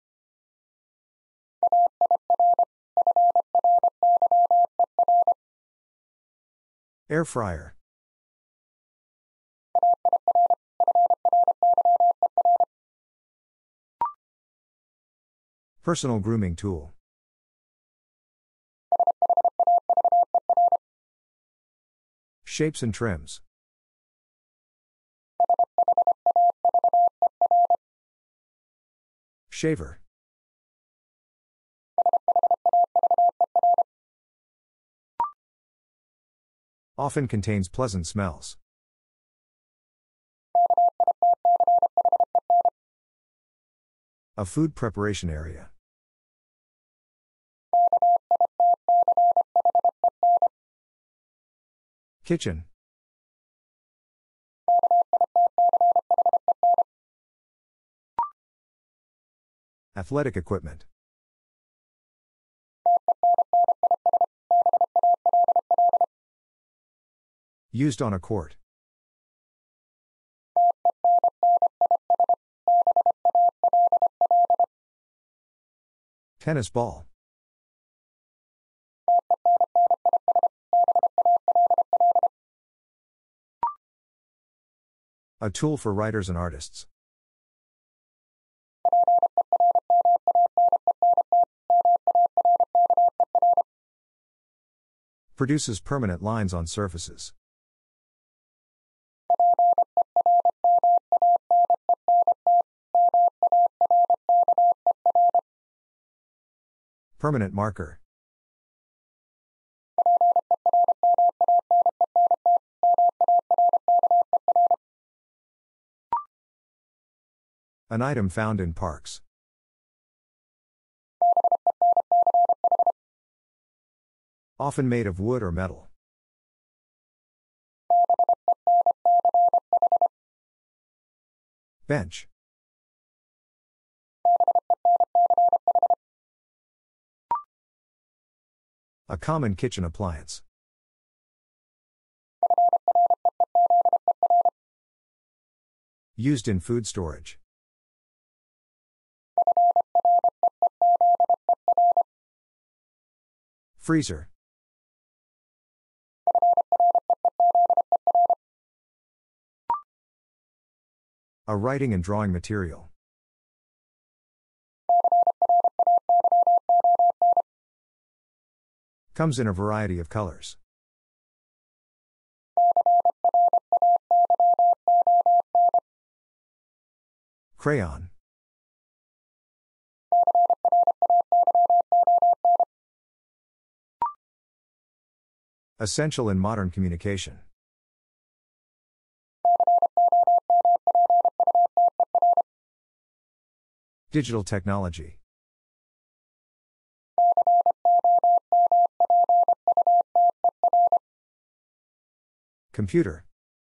Air fryer. Personal grooming tool. Shapes and trims. Shaver. Often contains pleasant smells. A food preparation area. Kitchen. Athletic equipment. Used on a court. Tennis ball. A tool for writers and artists. Produces permanent lines on surfaces. Permanent marker. An item found in parks. Often made of wood or metal. Bench. A common kitchen appliance. Used in food storage. Freezer. A writing and drawing material. Comes in a variety of colors. Crayon. Essential in modern communication. Digital technology. Computer.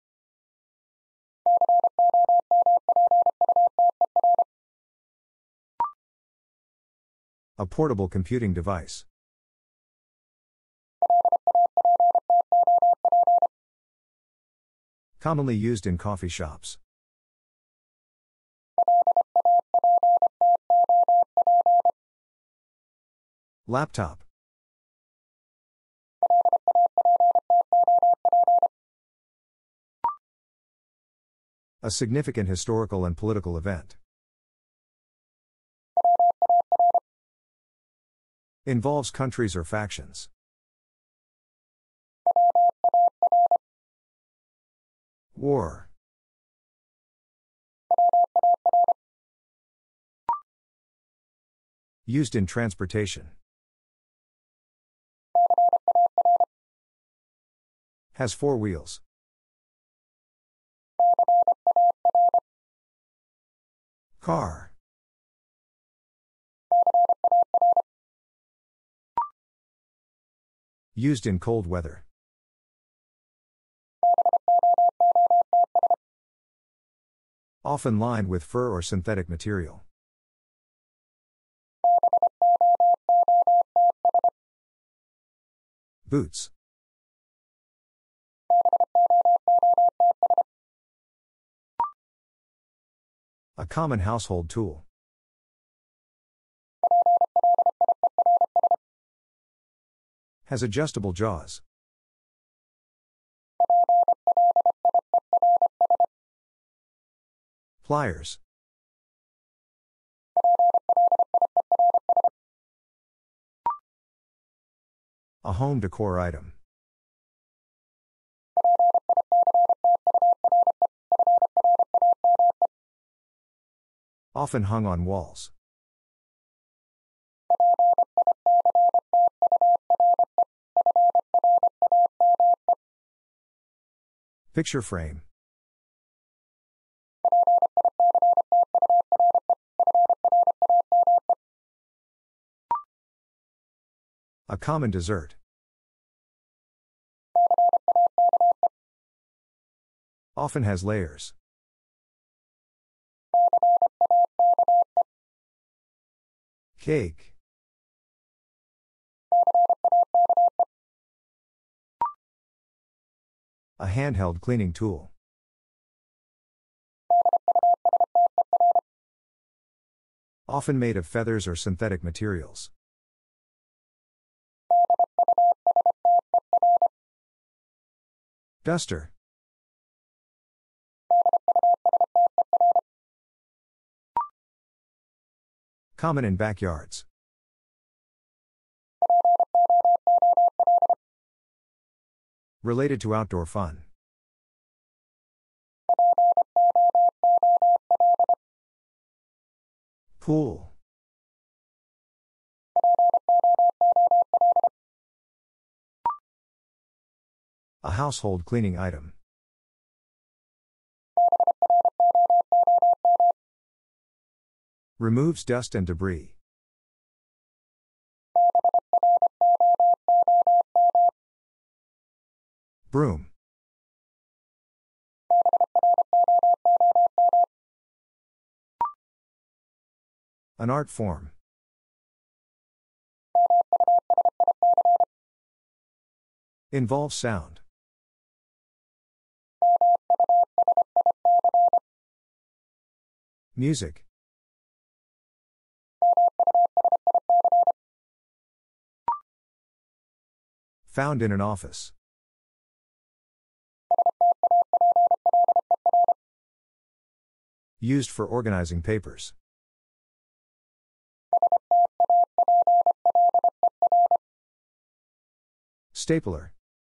A portable computing device. Commonly used in coffee shops. Laptop. A significant historical and political event. Involves countries or factions. War. Used in transportation. Has four wheels. Car. Used in cold weather. Often lined with fur or synthetic material. Boots. A common household tool. Has adjustable jaws. Pliers. A home decor item. Often hung on walls. Picture frame. A common dessert. Often has layers. Cake. A handheld cleaning tool. Often made of feathers or synthetic materials. Duster. Common in backyards. Related to outdoor fun. Pool. A household cleaning item. Removes dust and debris. Broom. An art form. Involves sound. Music. Found in an office. Used for organizing papers. Stapler.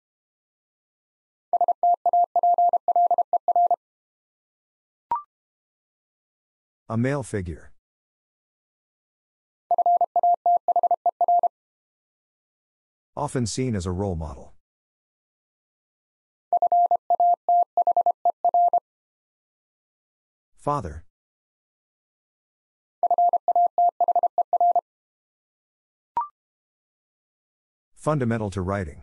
A male figure. Often seen as a role model. Father. Fundamental to writing.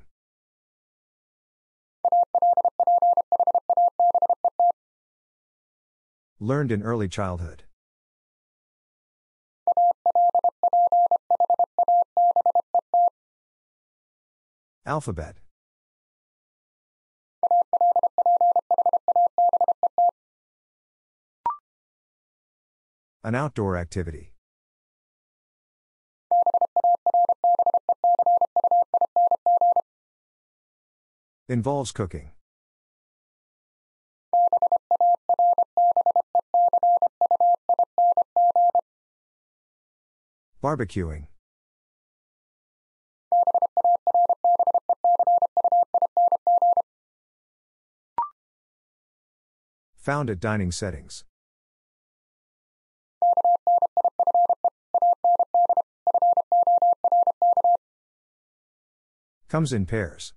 Learned in early childhood. Alphabet. An outdoor activity. Involves cooking. Barbecuing. Found at dining settings. Comes in pairs.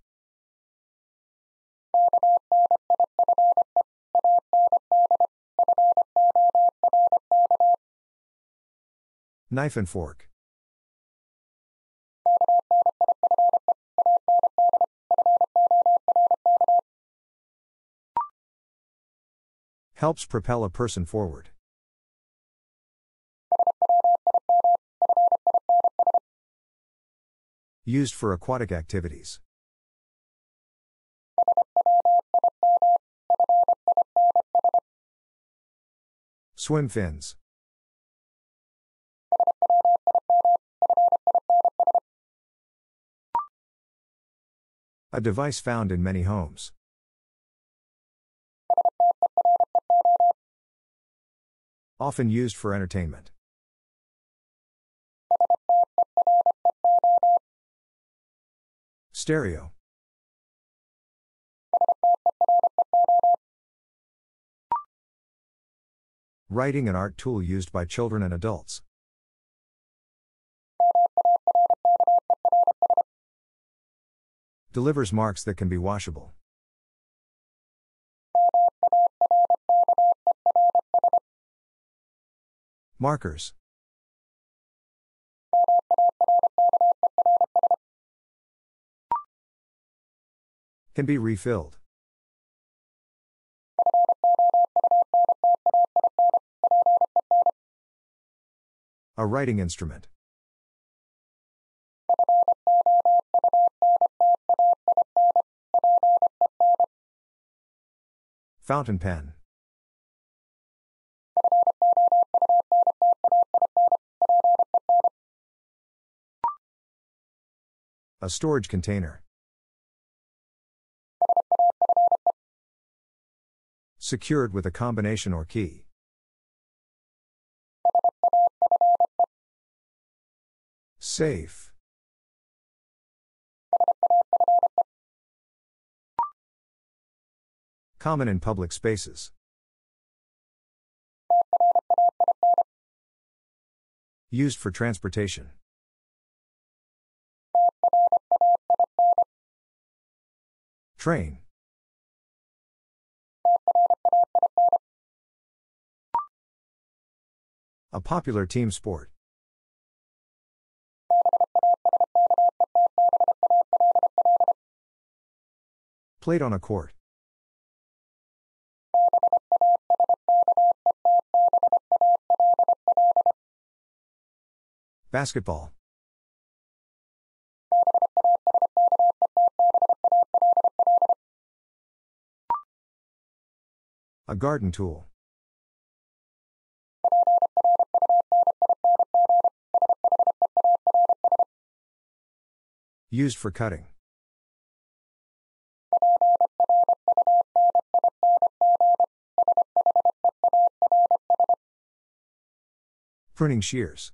Knife and fork. Helps propel a person forward. Used for aquatic activities. Swim fins. A device found in many homes. Often used for entertainment. Stereo. Writing and art tool used by children and adults. Delivers marks that can be washable. Markers. Can be refilled. A writing instrument. Fountain pen. A storage container. Secured with a combination or key. Safe. Common in public spaces. Used for transportation. Train. A popular team sport. Played on a court. Basketball. A garden tool. Used for cutting. Pruning shears.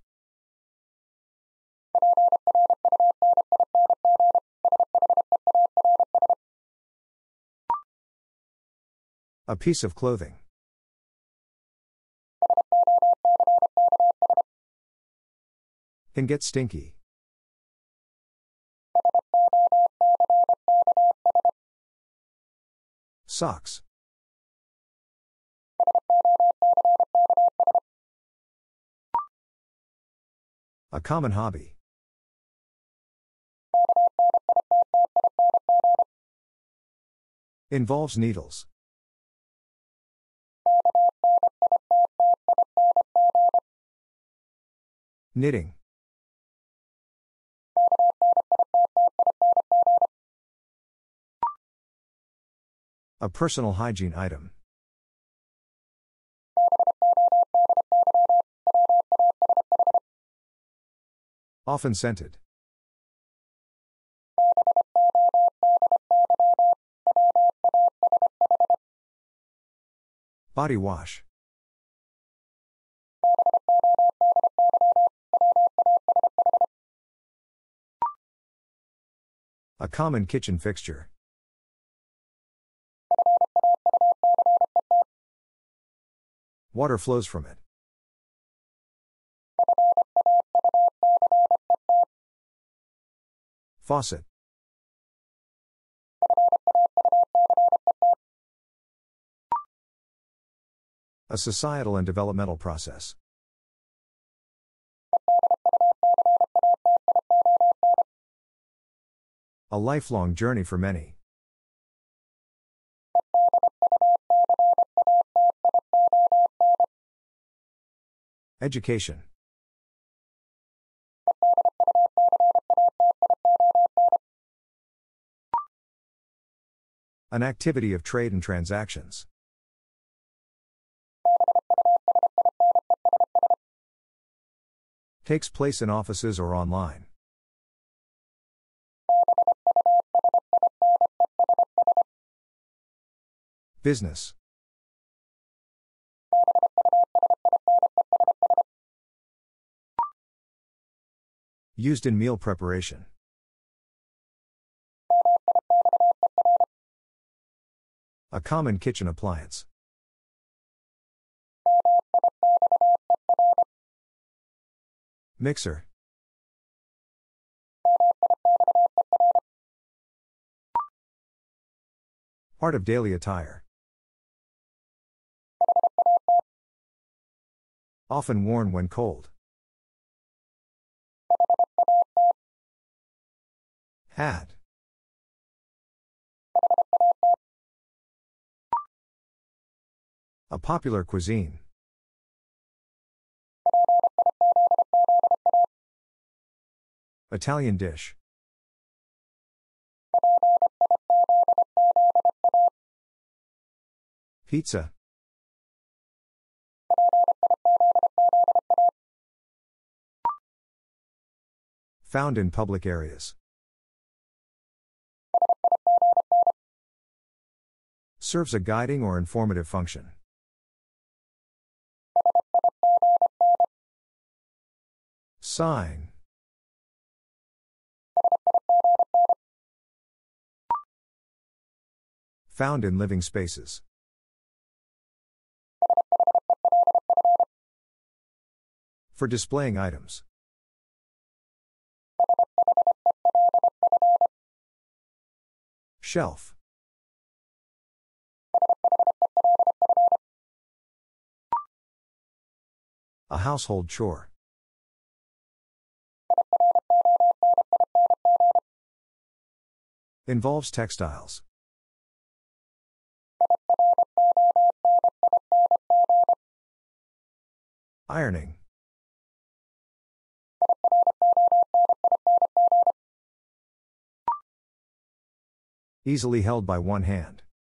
A piece of clothing. Can get stinky. Socks. A common hobby. Involves needles. Knitting. A personal hygiene item. Often scented. Body wash. A common kitchen fixture. Water flows from it. Faucet. A societal and developmental process. A lifelong journey for many. Education. An activity of trade and transactions. Takes place in offices or online. Business. Used in meal preparation. A common kitchen appliance. Mixer. Part of daily attire. Often worn when cold. Hat. A popular cuisine. Italian dish. Pizza. Found in public areas. Serves a guiding or informative function. Sign. Found in living spaces. For displaying items. Shelf. A household chore. Involves textiles. Ironing. Easily held by one hand.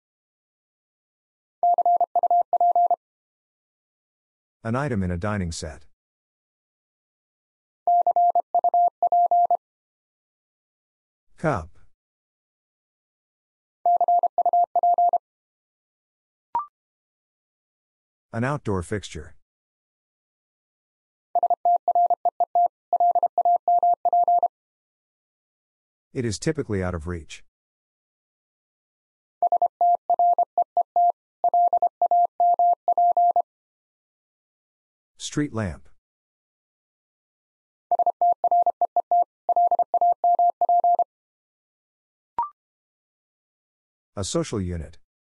An item in a dining set. Cup. An outdoor fixture. It is typically out of reach. Street lamp. A social unit.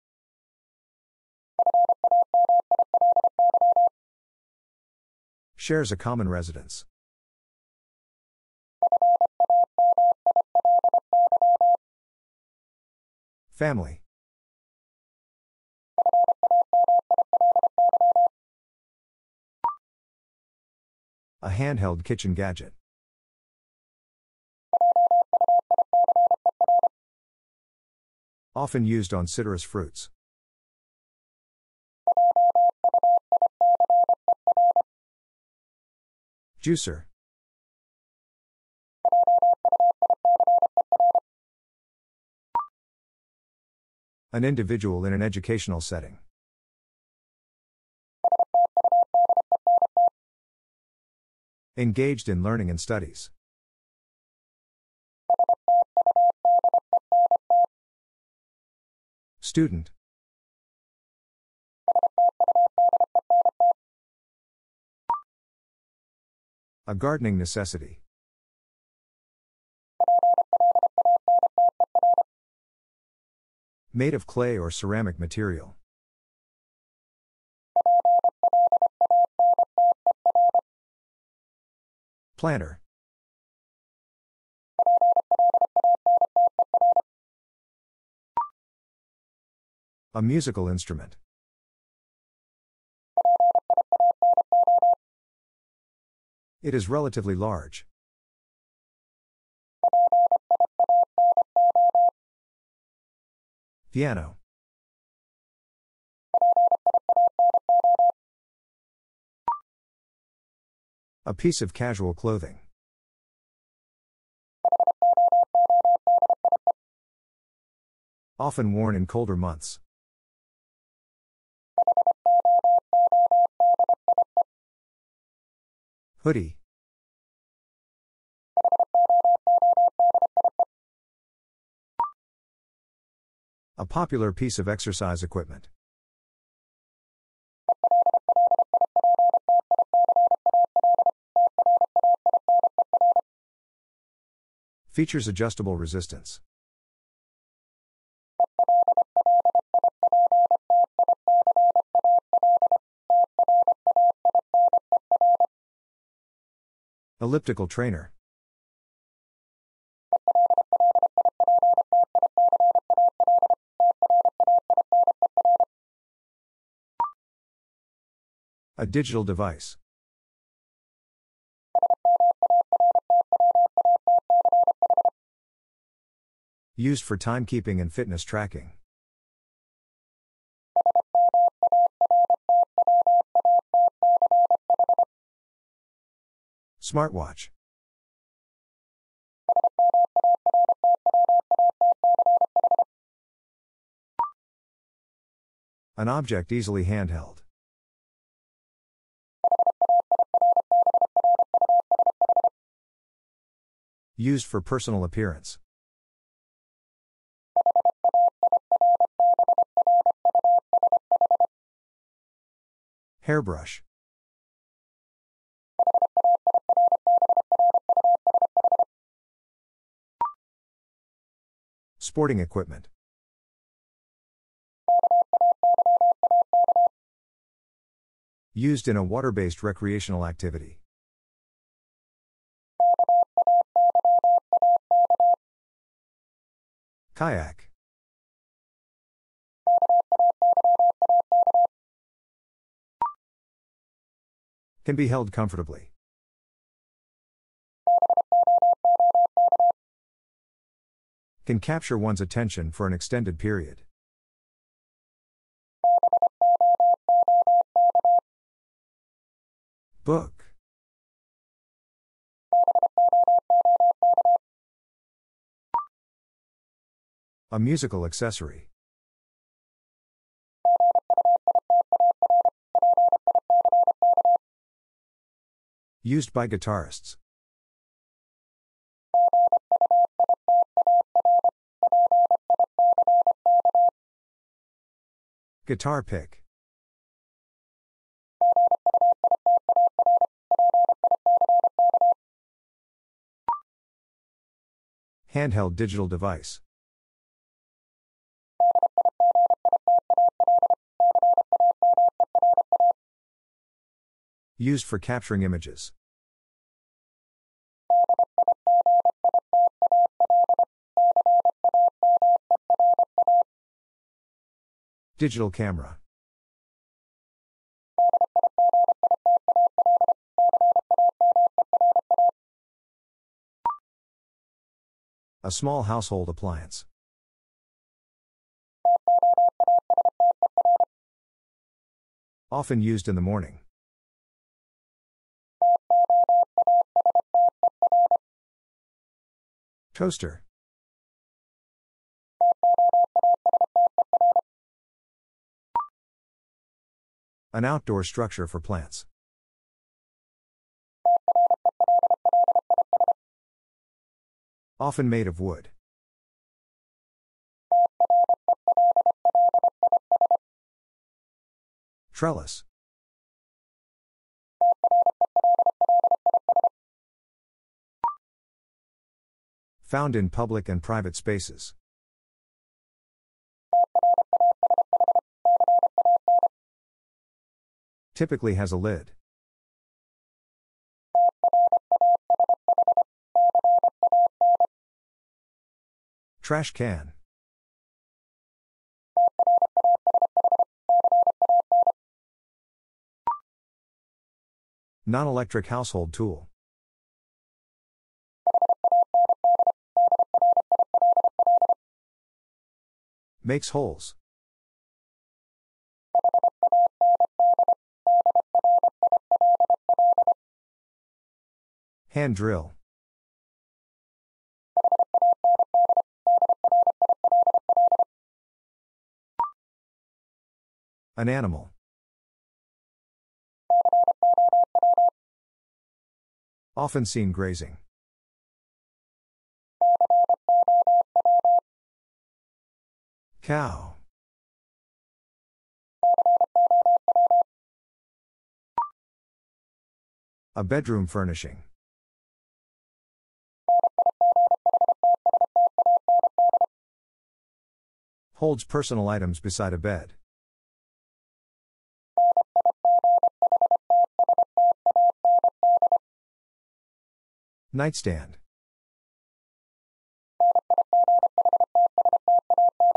Shares a common residence. Family. A handheld kitchen gadget. Often used on citrus fruits. Juicer. An individual in an educational setting. Engaged in learning and studies. Student. A gardening necessity. Made of clay or ceramic material. Planter. A musical instrument. It is relatively large. Piano. A piece of casual clothing. Often worn in colder months. Hoodie. A popular piece of exercise equipment. Features adjustable resistance. Elliptical trainer. A digital device. Used for timekeeping and fitness tracking. Smartwatch. An object easily handheld. Used for personal appearance. Hairbrush. Sporting equipment. Used in a water-based recreational activity. Kayak. Can be held comfortably. Can capture one's attention for an extended period. Book. A musical accessory. Used by guitarists. Guitar pick. Handheld digital device. Used for capturing images. Digital camera. A small household appliance. Often used in the morning. Toaster. An outdoor structure for plants. Often made of wood. Trellis. Found in public and private spaces. Typically has a lid. Trash can. Non-electric household tool. Makes holes. Hand drill. An animal. Often seen grazing. Cow. A bedroom furnishing. Holds personal items beside a bed. Nightstand.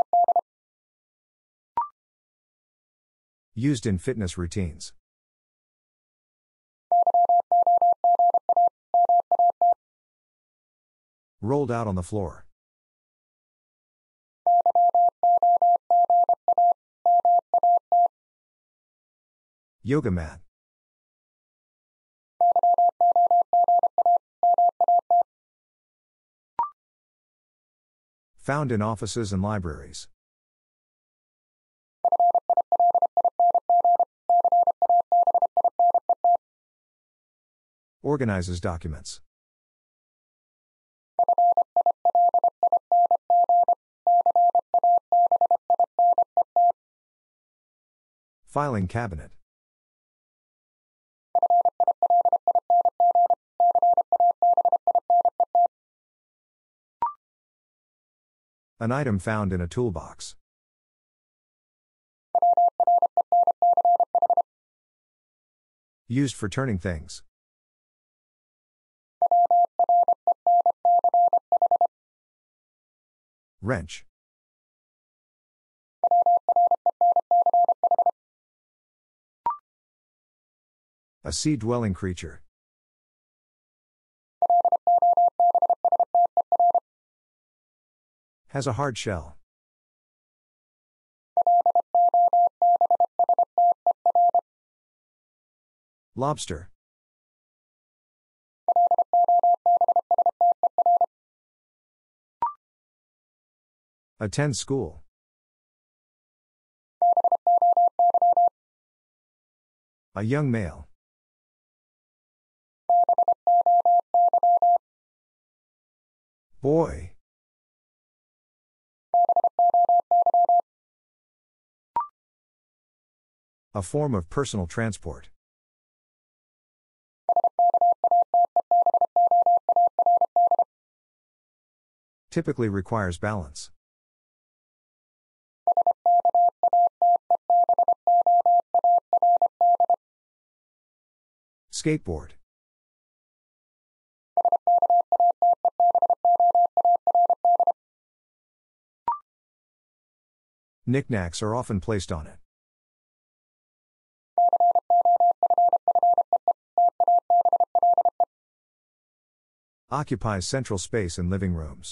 Used in fitness routines. Rolled out on the floor. Yoga mat. Found in offices and libraries. Organizes documents. Filing cabinet. An item found in a toolbox. Used for turning things. Wrench. A sea-dwelling creature. Has a hard shell. Lobster. Attend school. A young male. Boy. A form of personal transport. Typically requires balance. Skateboard. Knickknacks are often placed on it. Occupies central space in living rooms.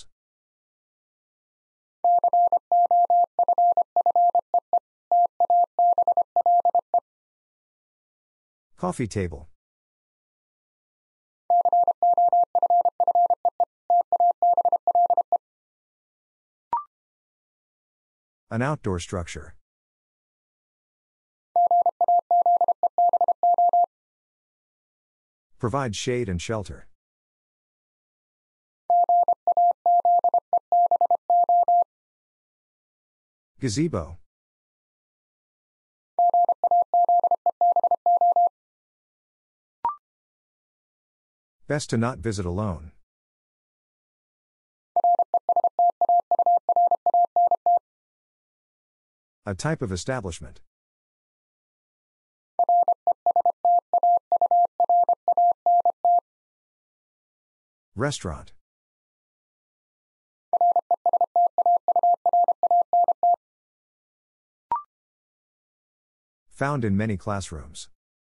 Coffee table. An outdoor structure. Provides shade and shelter. Gazebo. Best to not visit alone. A type of establishment. Restaurant. Found in many classrooms.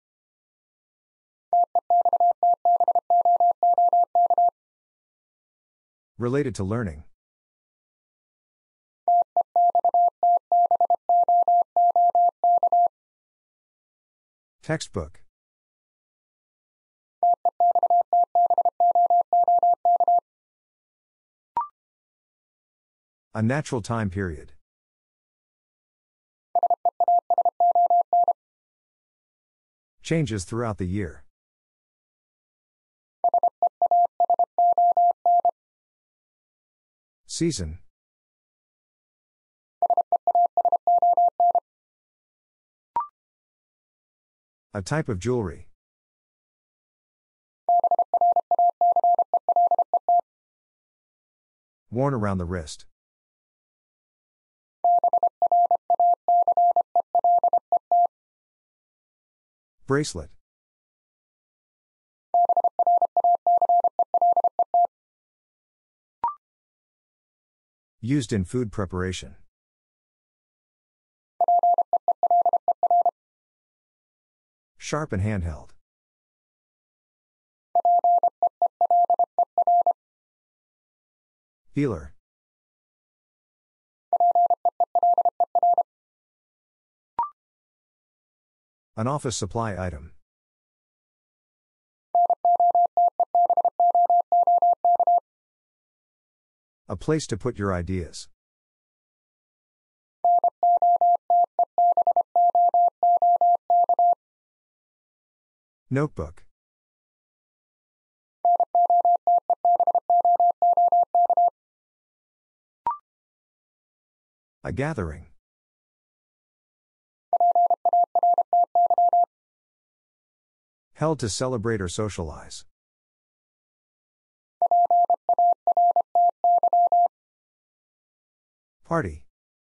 Related to learning. Textbook. A natural time period. Changes throughout the year. Season. A type of jewelry. Worn around the wrist. Bracelet. Used in food preparation. Sharp and handheld. Healer. An office supply item. A place to put your ideas. Notebook. A gathering. Held to celebrate or socialize. Party.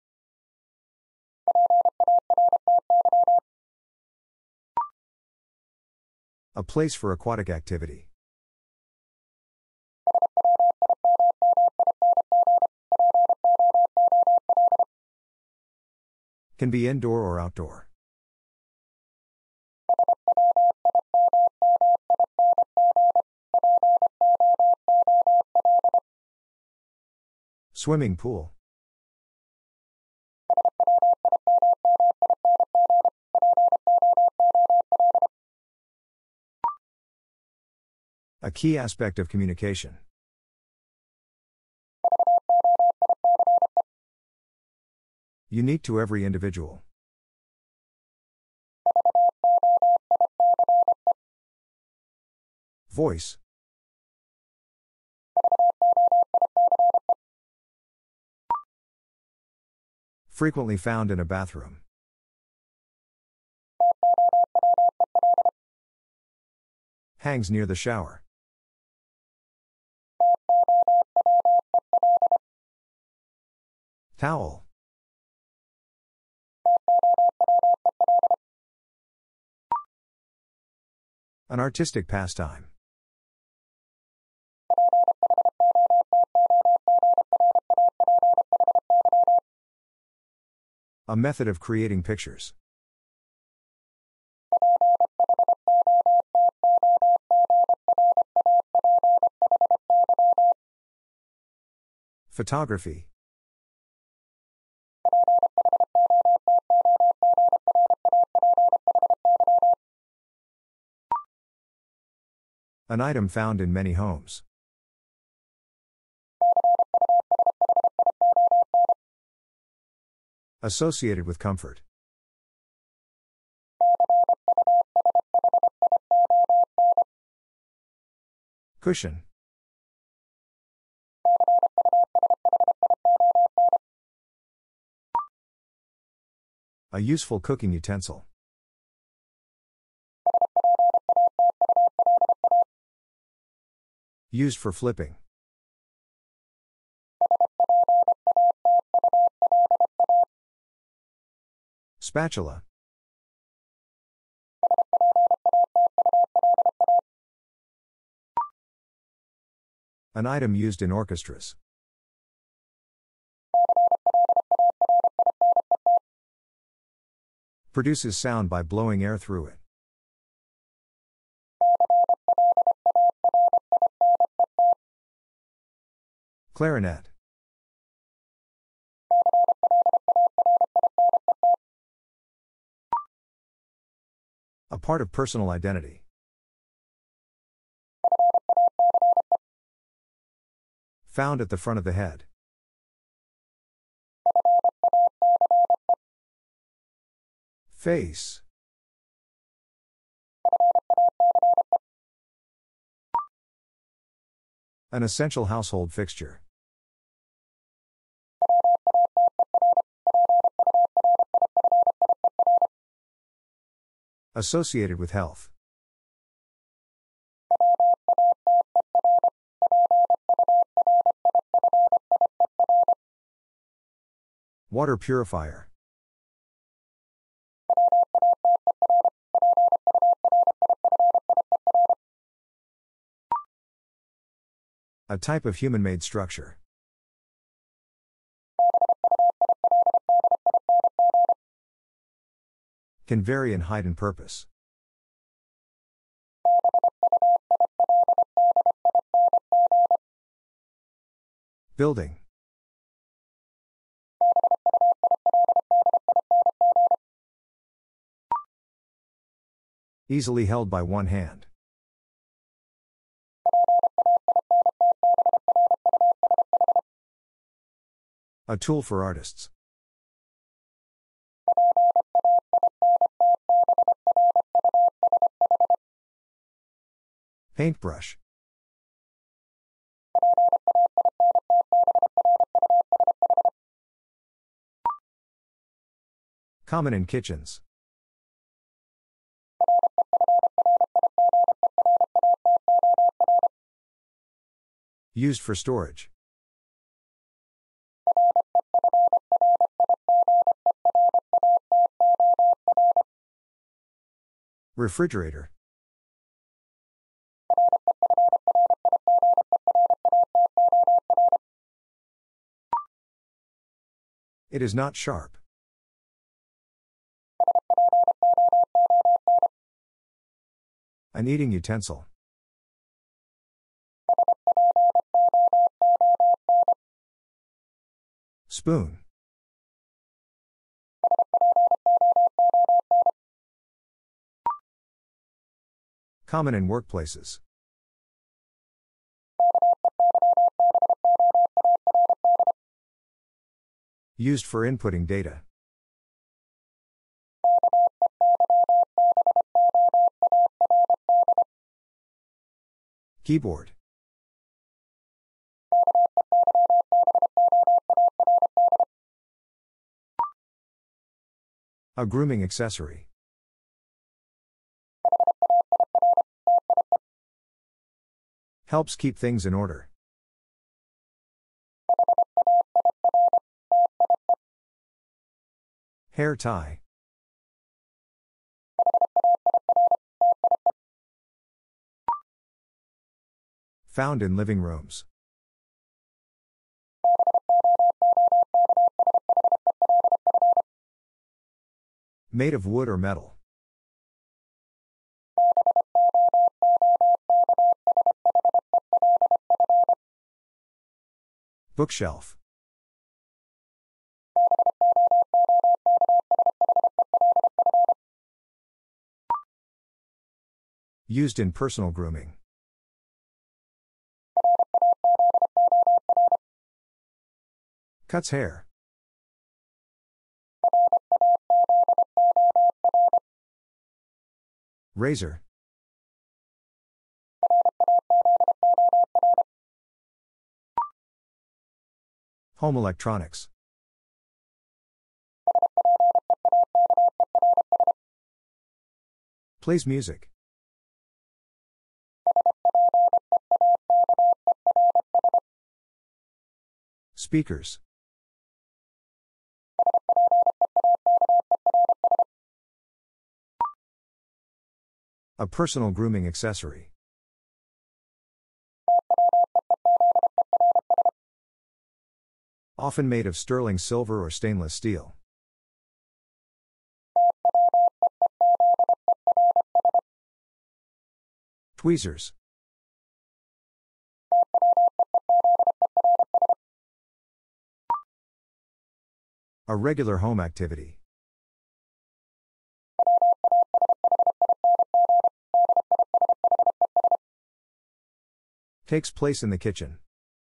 A place for aquatic activity. Can be indoor or outdoor. Swimming pool. A key aspect of communication. Unique to every individual. Voice. Frequently found in a bathroom. Hangs near the shower. Towel. An artistic pastime. A method of creating pictures. Photography. An item found in many homes. Associated with comfort. Cushion. A useful cooking utensil. Used for flipping. Spatula. An item used in orchestras. Produces sound by blowing air through it. Clarinet. A part of personal identity. Found at the front of the head. Face. An essential household fixture. Associated with health. Water purifier. A type of human-made structure. Can vary in height and purpose. Building. Easily held by one hand. A tool for artists. Paintbrush. Common in kitchens. Used for storage. Refrigerator. It is not sharp. An eating utensil. Spoon. Common in workplaces. Used for inputting data. Keyboard. A grooming accessory. Helps keep things in order. Hair tie. Found in living rooms. Made of wood or metal. Bookshelf. Used in personal grooming. Cuts hair. Razor. Home electronics. Plays music. Speakers. A personal grooming accessory. Often made of sterling silver or stainless steel. Tweezers. A regular home activity. Takes place in the kitchen.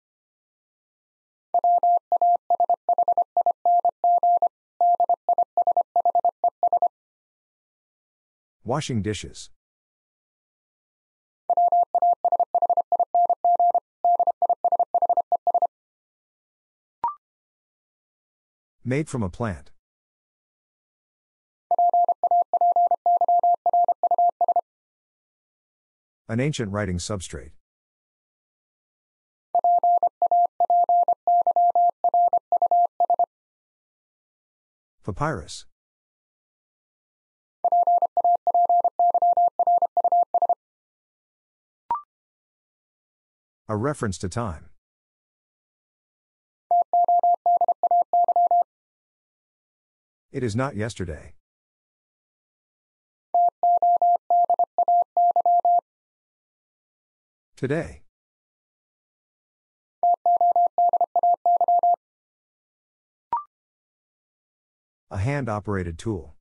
Washing dishes. Made from a plant. An ancient writing substrate. Papyrus. A reference to time. It is not yesterday. Today. A hand-operated tool.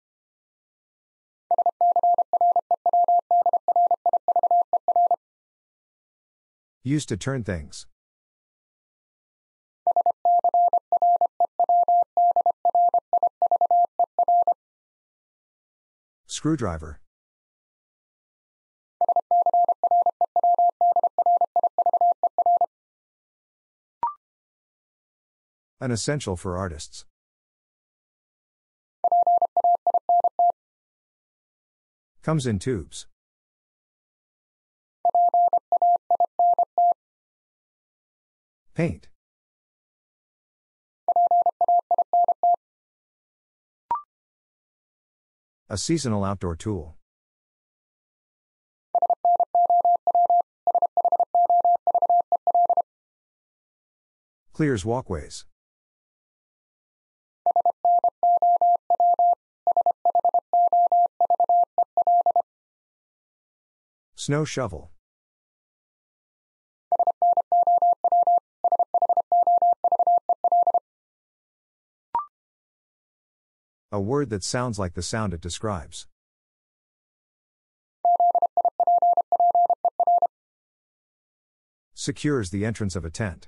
Used to turn things. Screwdriver. An essential for artists. Comes in tubes. Paint. A seasonal outdoor tool. Clears walkways. Snow shovel. A word that sounds like the sound it describes. Secures the entrance of a tent.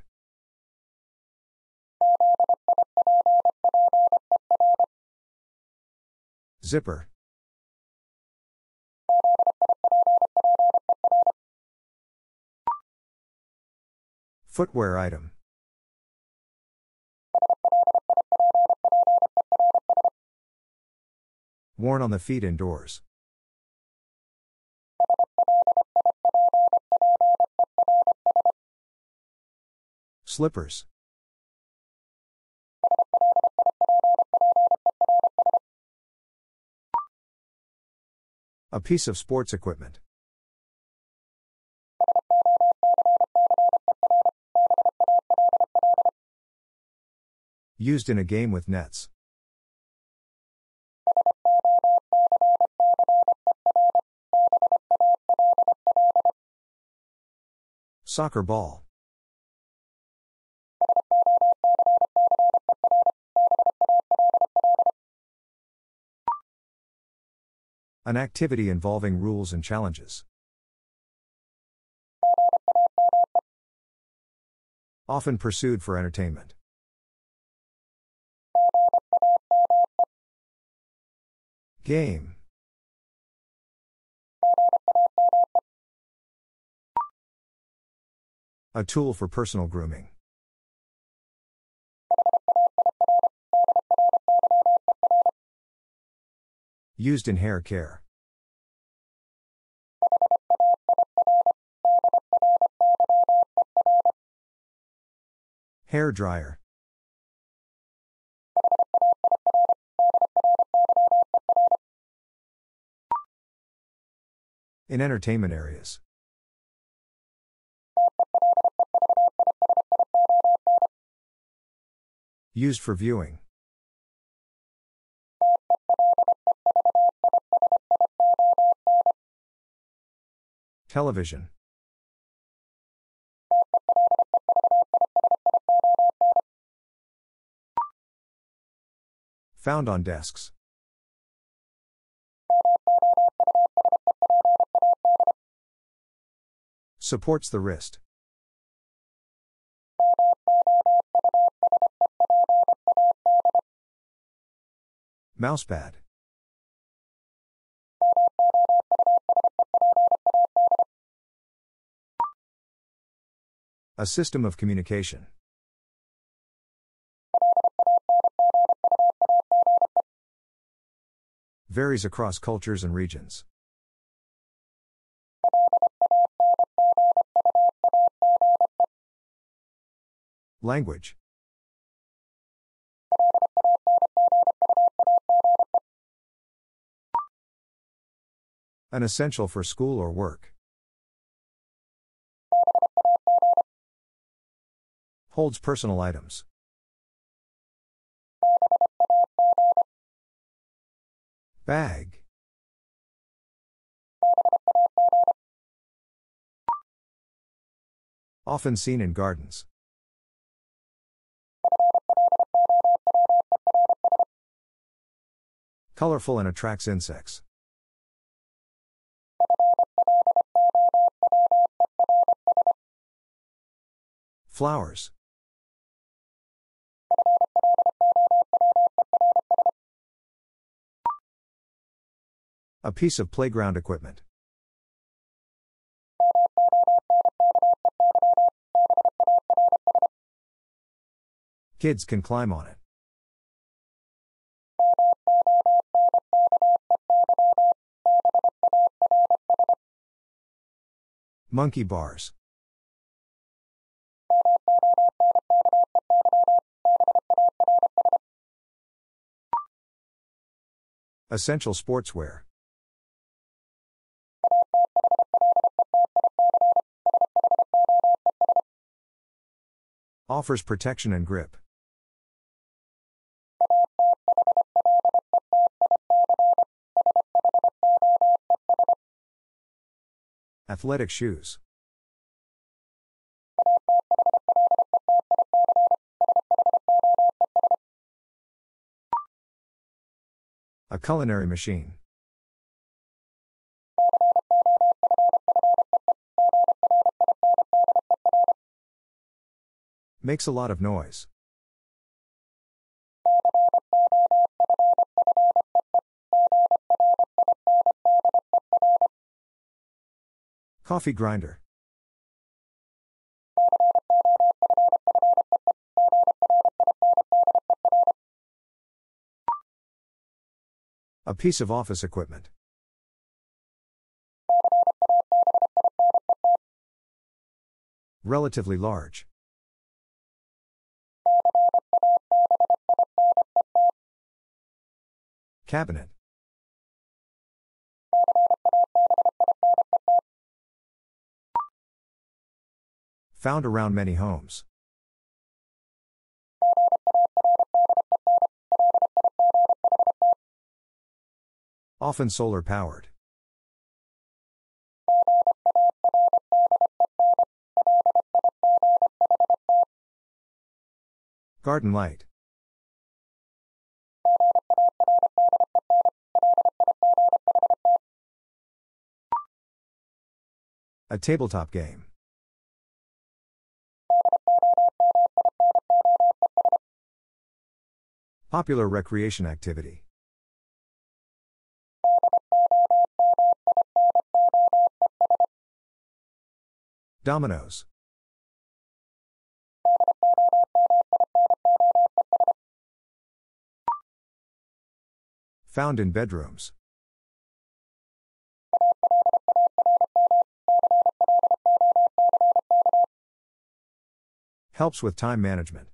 Zipper. Footwear item. Worn on the feet indoors. Slippers. A piece of sports equipment. Used in a game with nets. Soccer ball. An activity involving rules and challenges. Often pursued for entertainment. Game. A tool for personal grooming. Used in hair care. Hair dryer. In entertainment areas. Used for viewing. Television. Found on desks. Supports the wrist. Mousepad. A system of communication. Varies across cultures and regions. Language. An essential for school or work. Holds personal items. Bag. Often seen in gardens. Colorful and attracts insects. Flowers. A piece of playground equipment. Kids can climb on it. Monkey bars. Essential sportswear. Offers protection and grip. Athletic shoes. A culinary machine. Makes a lot of noise. Coffee grinder. A piece of office equipment. Relatively large. Cabinet. Found around many homes. Often solar powered. Garden light. A tabletop game. Popular recreation activity. Dominoes. Found in bedrooms. Helps with time management.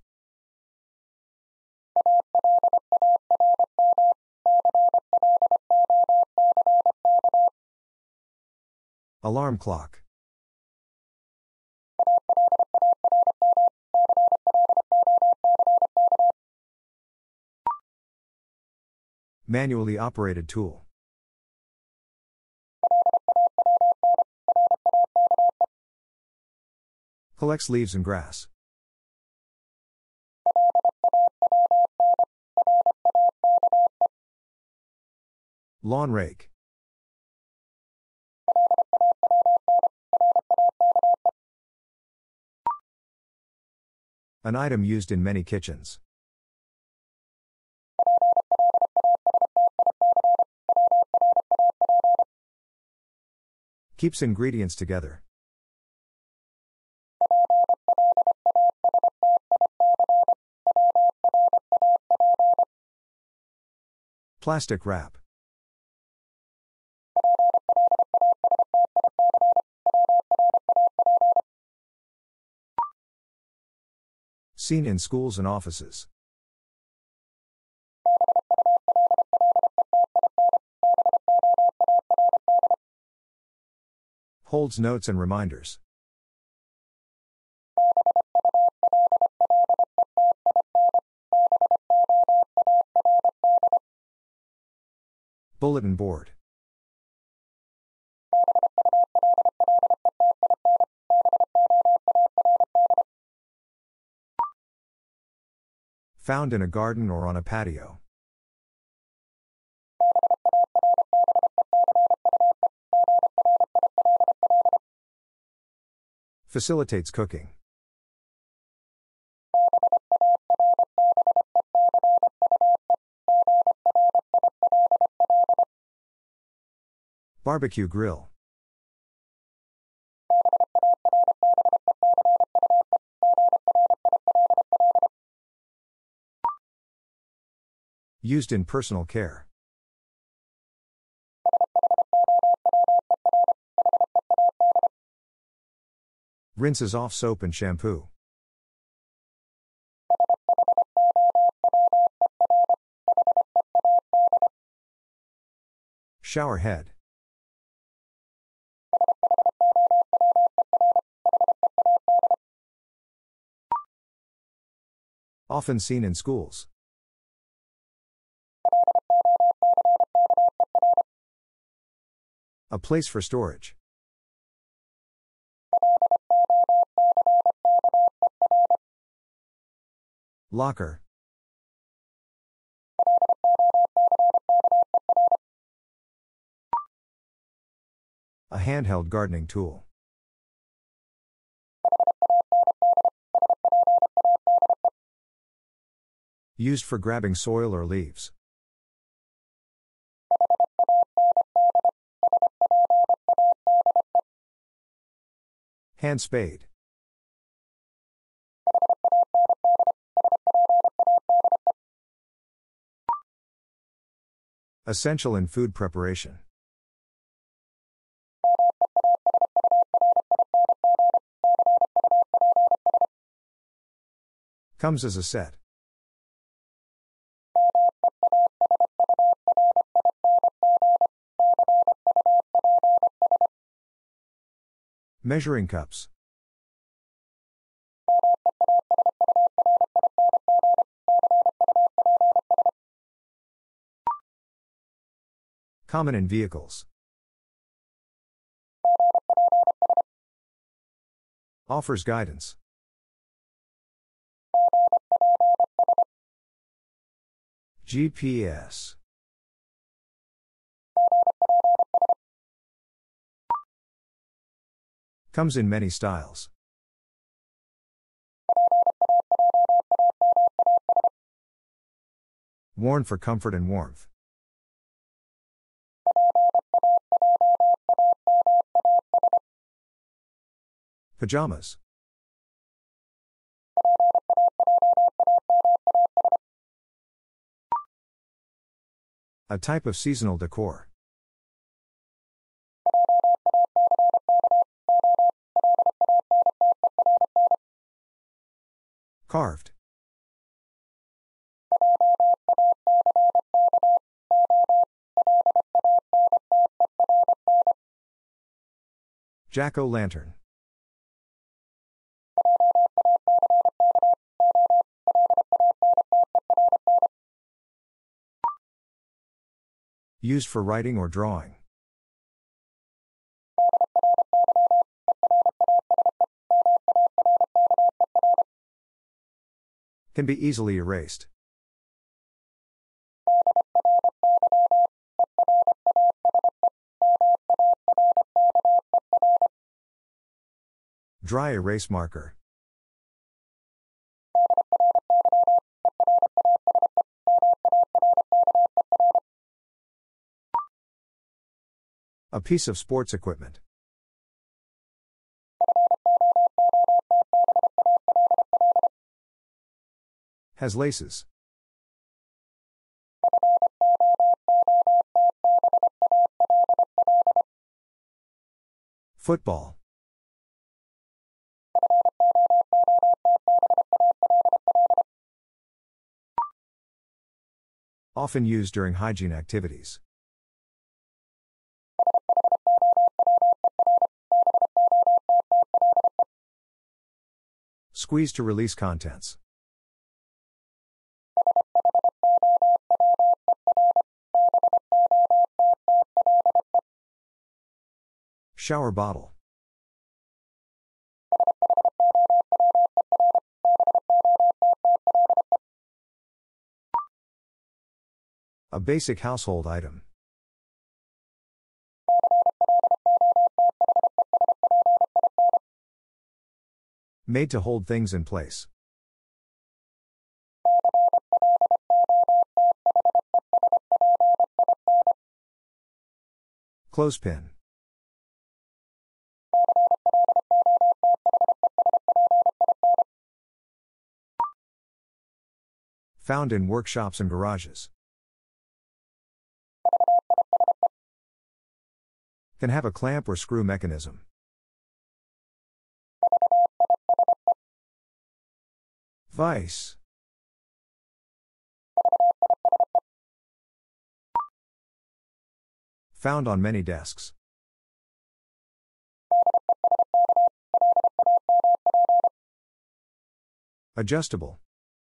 Alarm clock. Manually operated tool. Collects leaves and grass. Lawn rake. An item used in many kitchens. Keeps ingredients together. Plastic wrap. Seen in schools and offices. Holds notes and reminders. Bulletin board. Found in a garden or on a patio. Facilitates cooking. Barbecue grill. Used in personal care. Rinses off soap and shampoo. Shower head. Often seen in schools. A place for storage. Locker. A handheld gardening tool. Used for grabbing soil or leaves. Hand spade. Essential in food preparation. Comes as a set. Measuring cups. Common in vehicles. Offers guidance. G P S. Comes in many styles. Worn for comfort and warmth. Pajamas. A type of seasonal decor. Carved. Jack-o'-lantern. Used for writing or drawing. Can be easily erased. Dry erase marker. A piece of sports equipment. Has laces. Football. Often used during hygiene activities. Squeeze to release contents. Shower bottle. A basic household item. Made to hold things in place. Clothespin. Found in workshops and garages. Can have a clamp or screw mechanism. Vice. Found on many desks. Adjustable.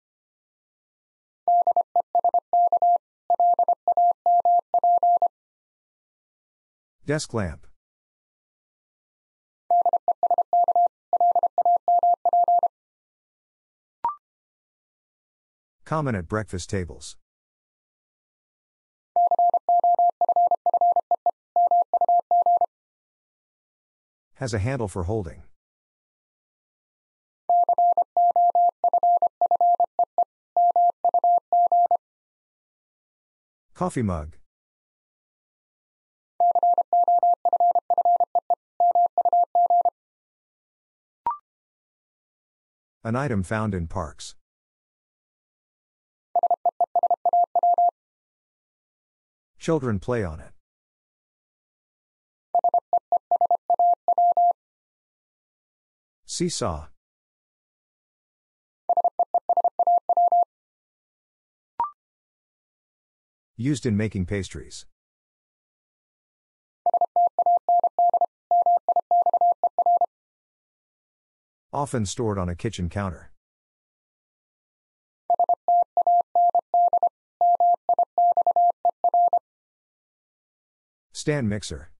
Desk lamp. Common at breakfast tables. Has a handle for holding. Coffee mug. An item found in parks. Children play on it. Seesaw. Used in making pastries. Often stored on a kitchen counter. Stand mixer.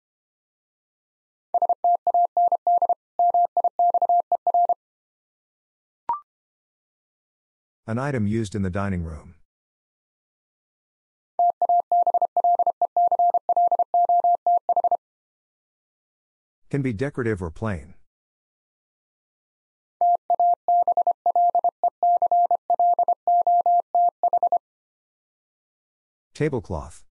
An item used in the dining room. Can be decorative or plain. Tablecloth.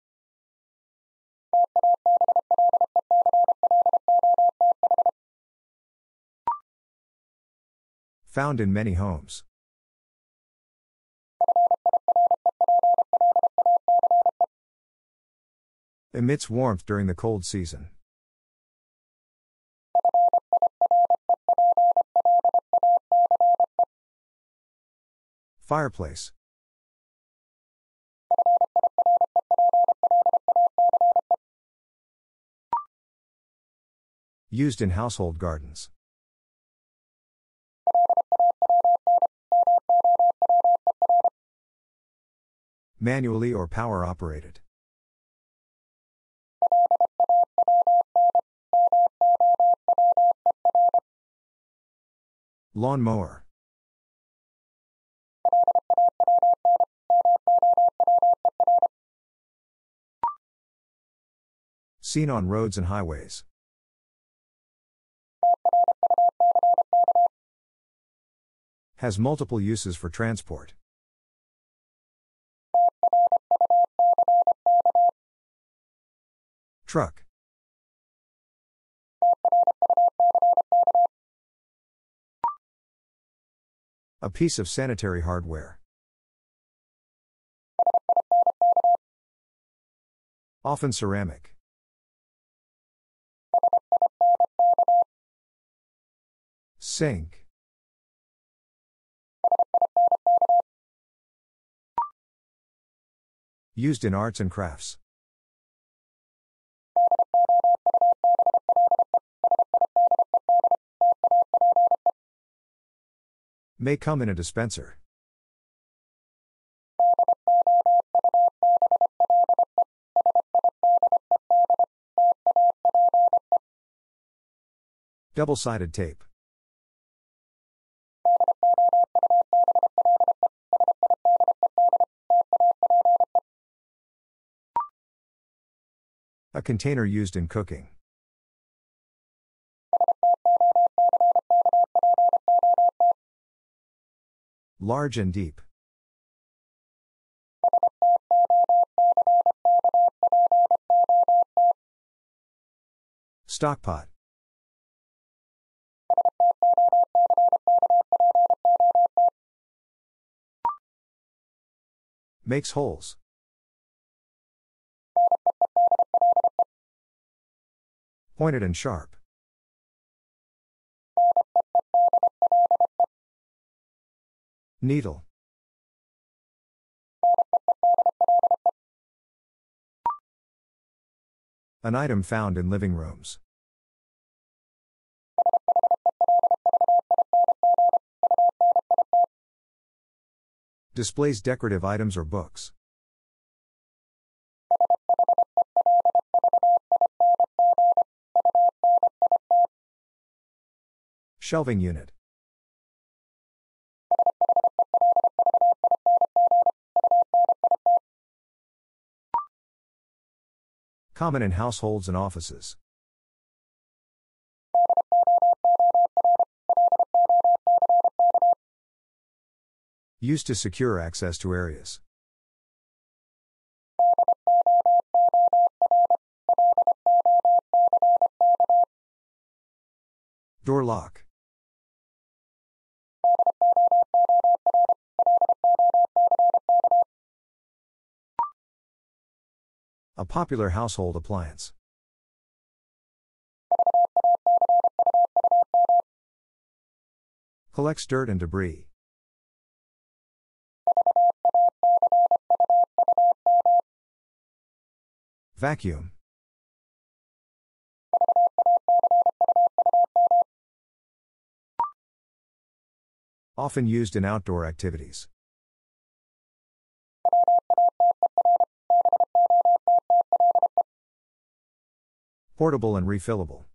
Found in many homes. Emits warmth during the cold season. Fireplace. Used in household gardens. Manually or power operated. Lawn mower. Seen on roads and highways. Has multiple uses for transport. Truck. A piece of sanitary hardware. Often ceramic. Sink. Used in arts and crafts. May come in a dispenser. Double-sided tape. A container used in cooking. Large and deep. Stockpot. Makes holes. Pointed and sharp. Needle. An item found in living rooms. Displays decorative items or books. Shelving unit. Common in households and offices. Used to secure access to areas. Door lock. A popular household appliance. Collects dirt and debris. Vacuum. Often used in outdoor activities. Portable and refillable.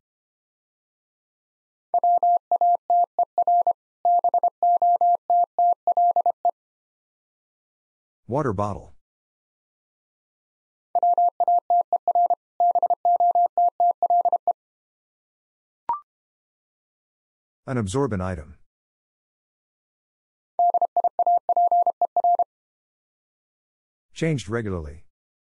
Water bottle. An absorbent item. Changed regularly.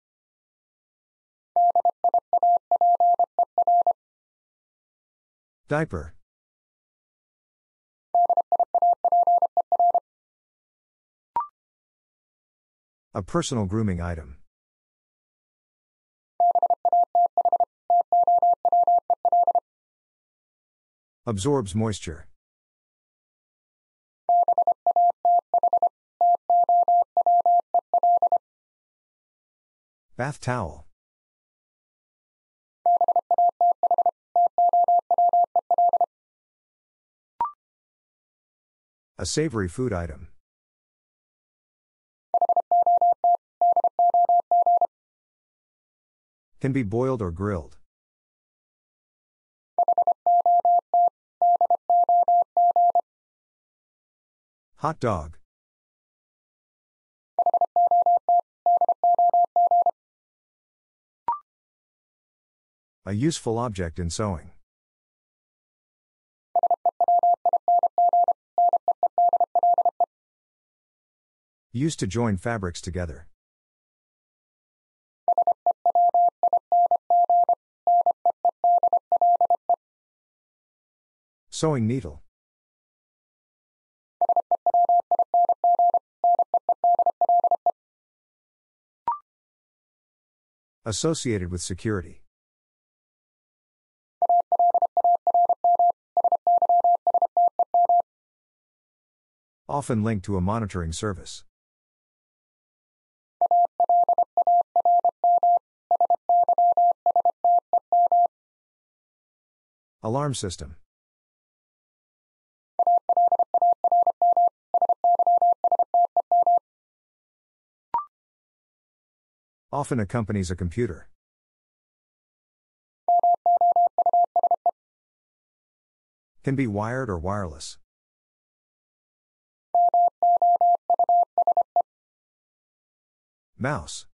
Diaper. A personal grooming item. Absorbs moisture. Bath towel. A savory food item. Can be boiled or grilled. Hot dog. A useful object in sewing. Used to join fabrics together. Sewing needle. Associated with security. Often linked to a monitoring service. Alarm system. Often accompanies a computer. Can be wired or wireless. Mouse.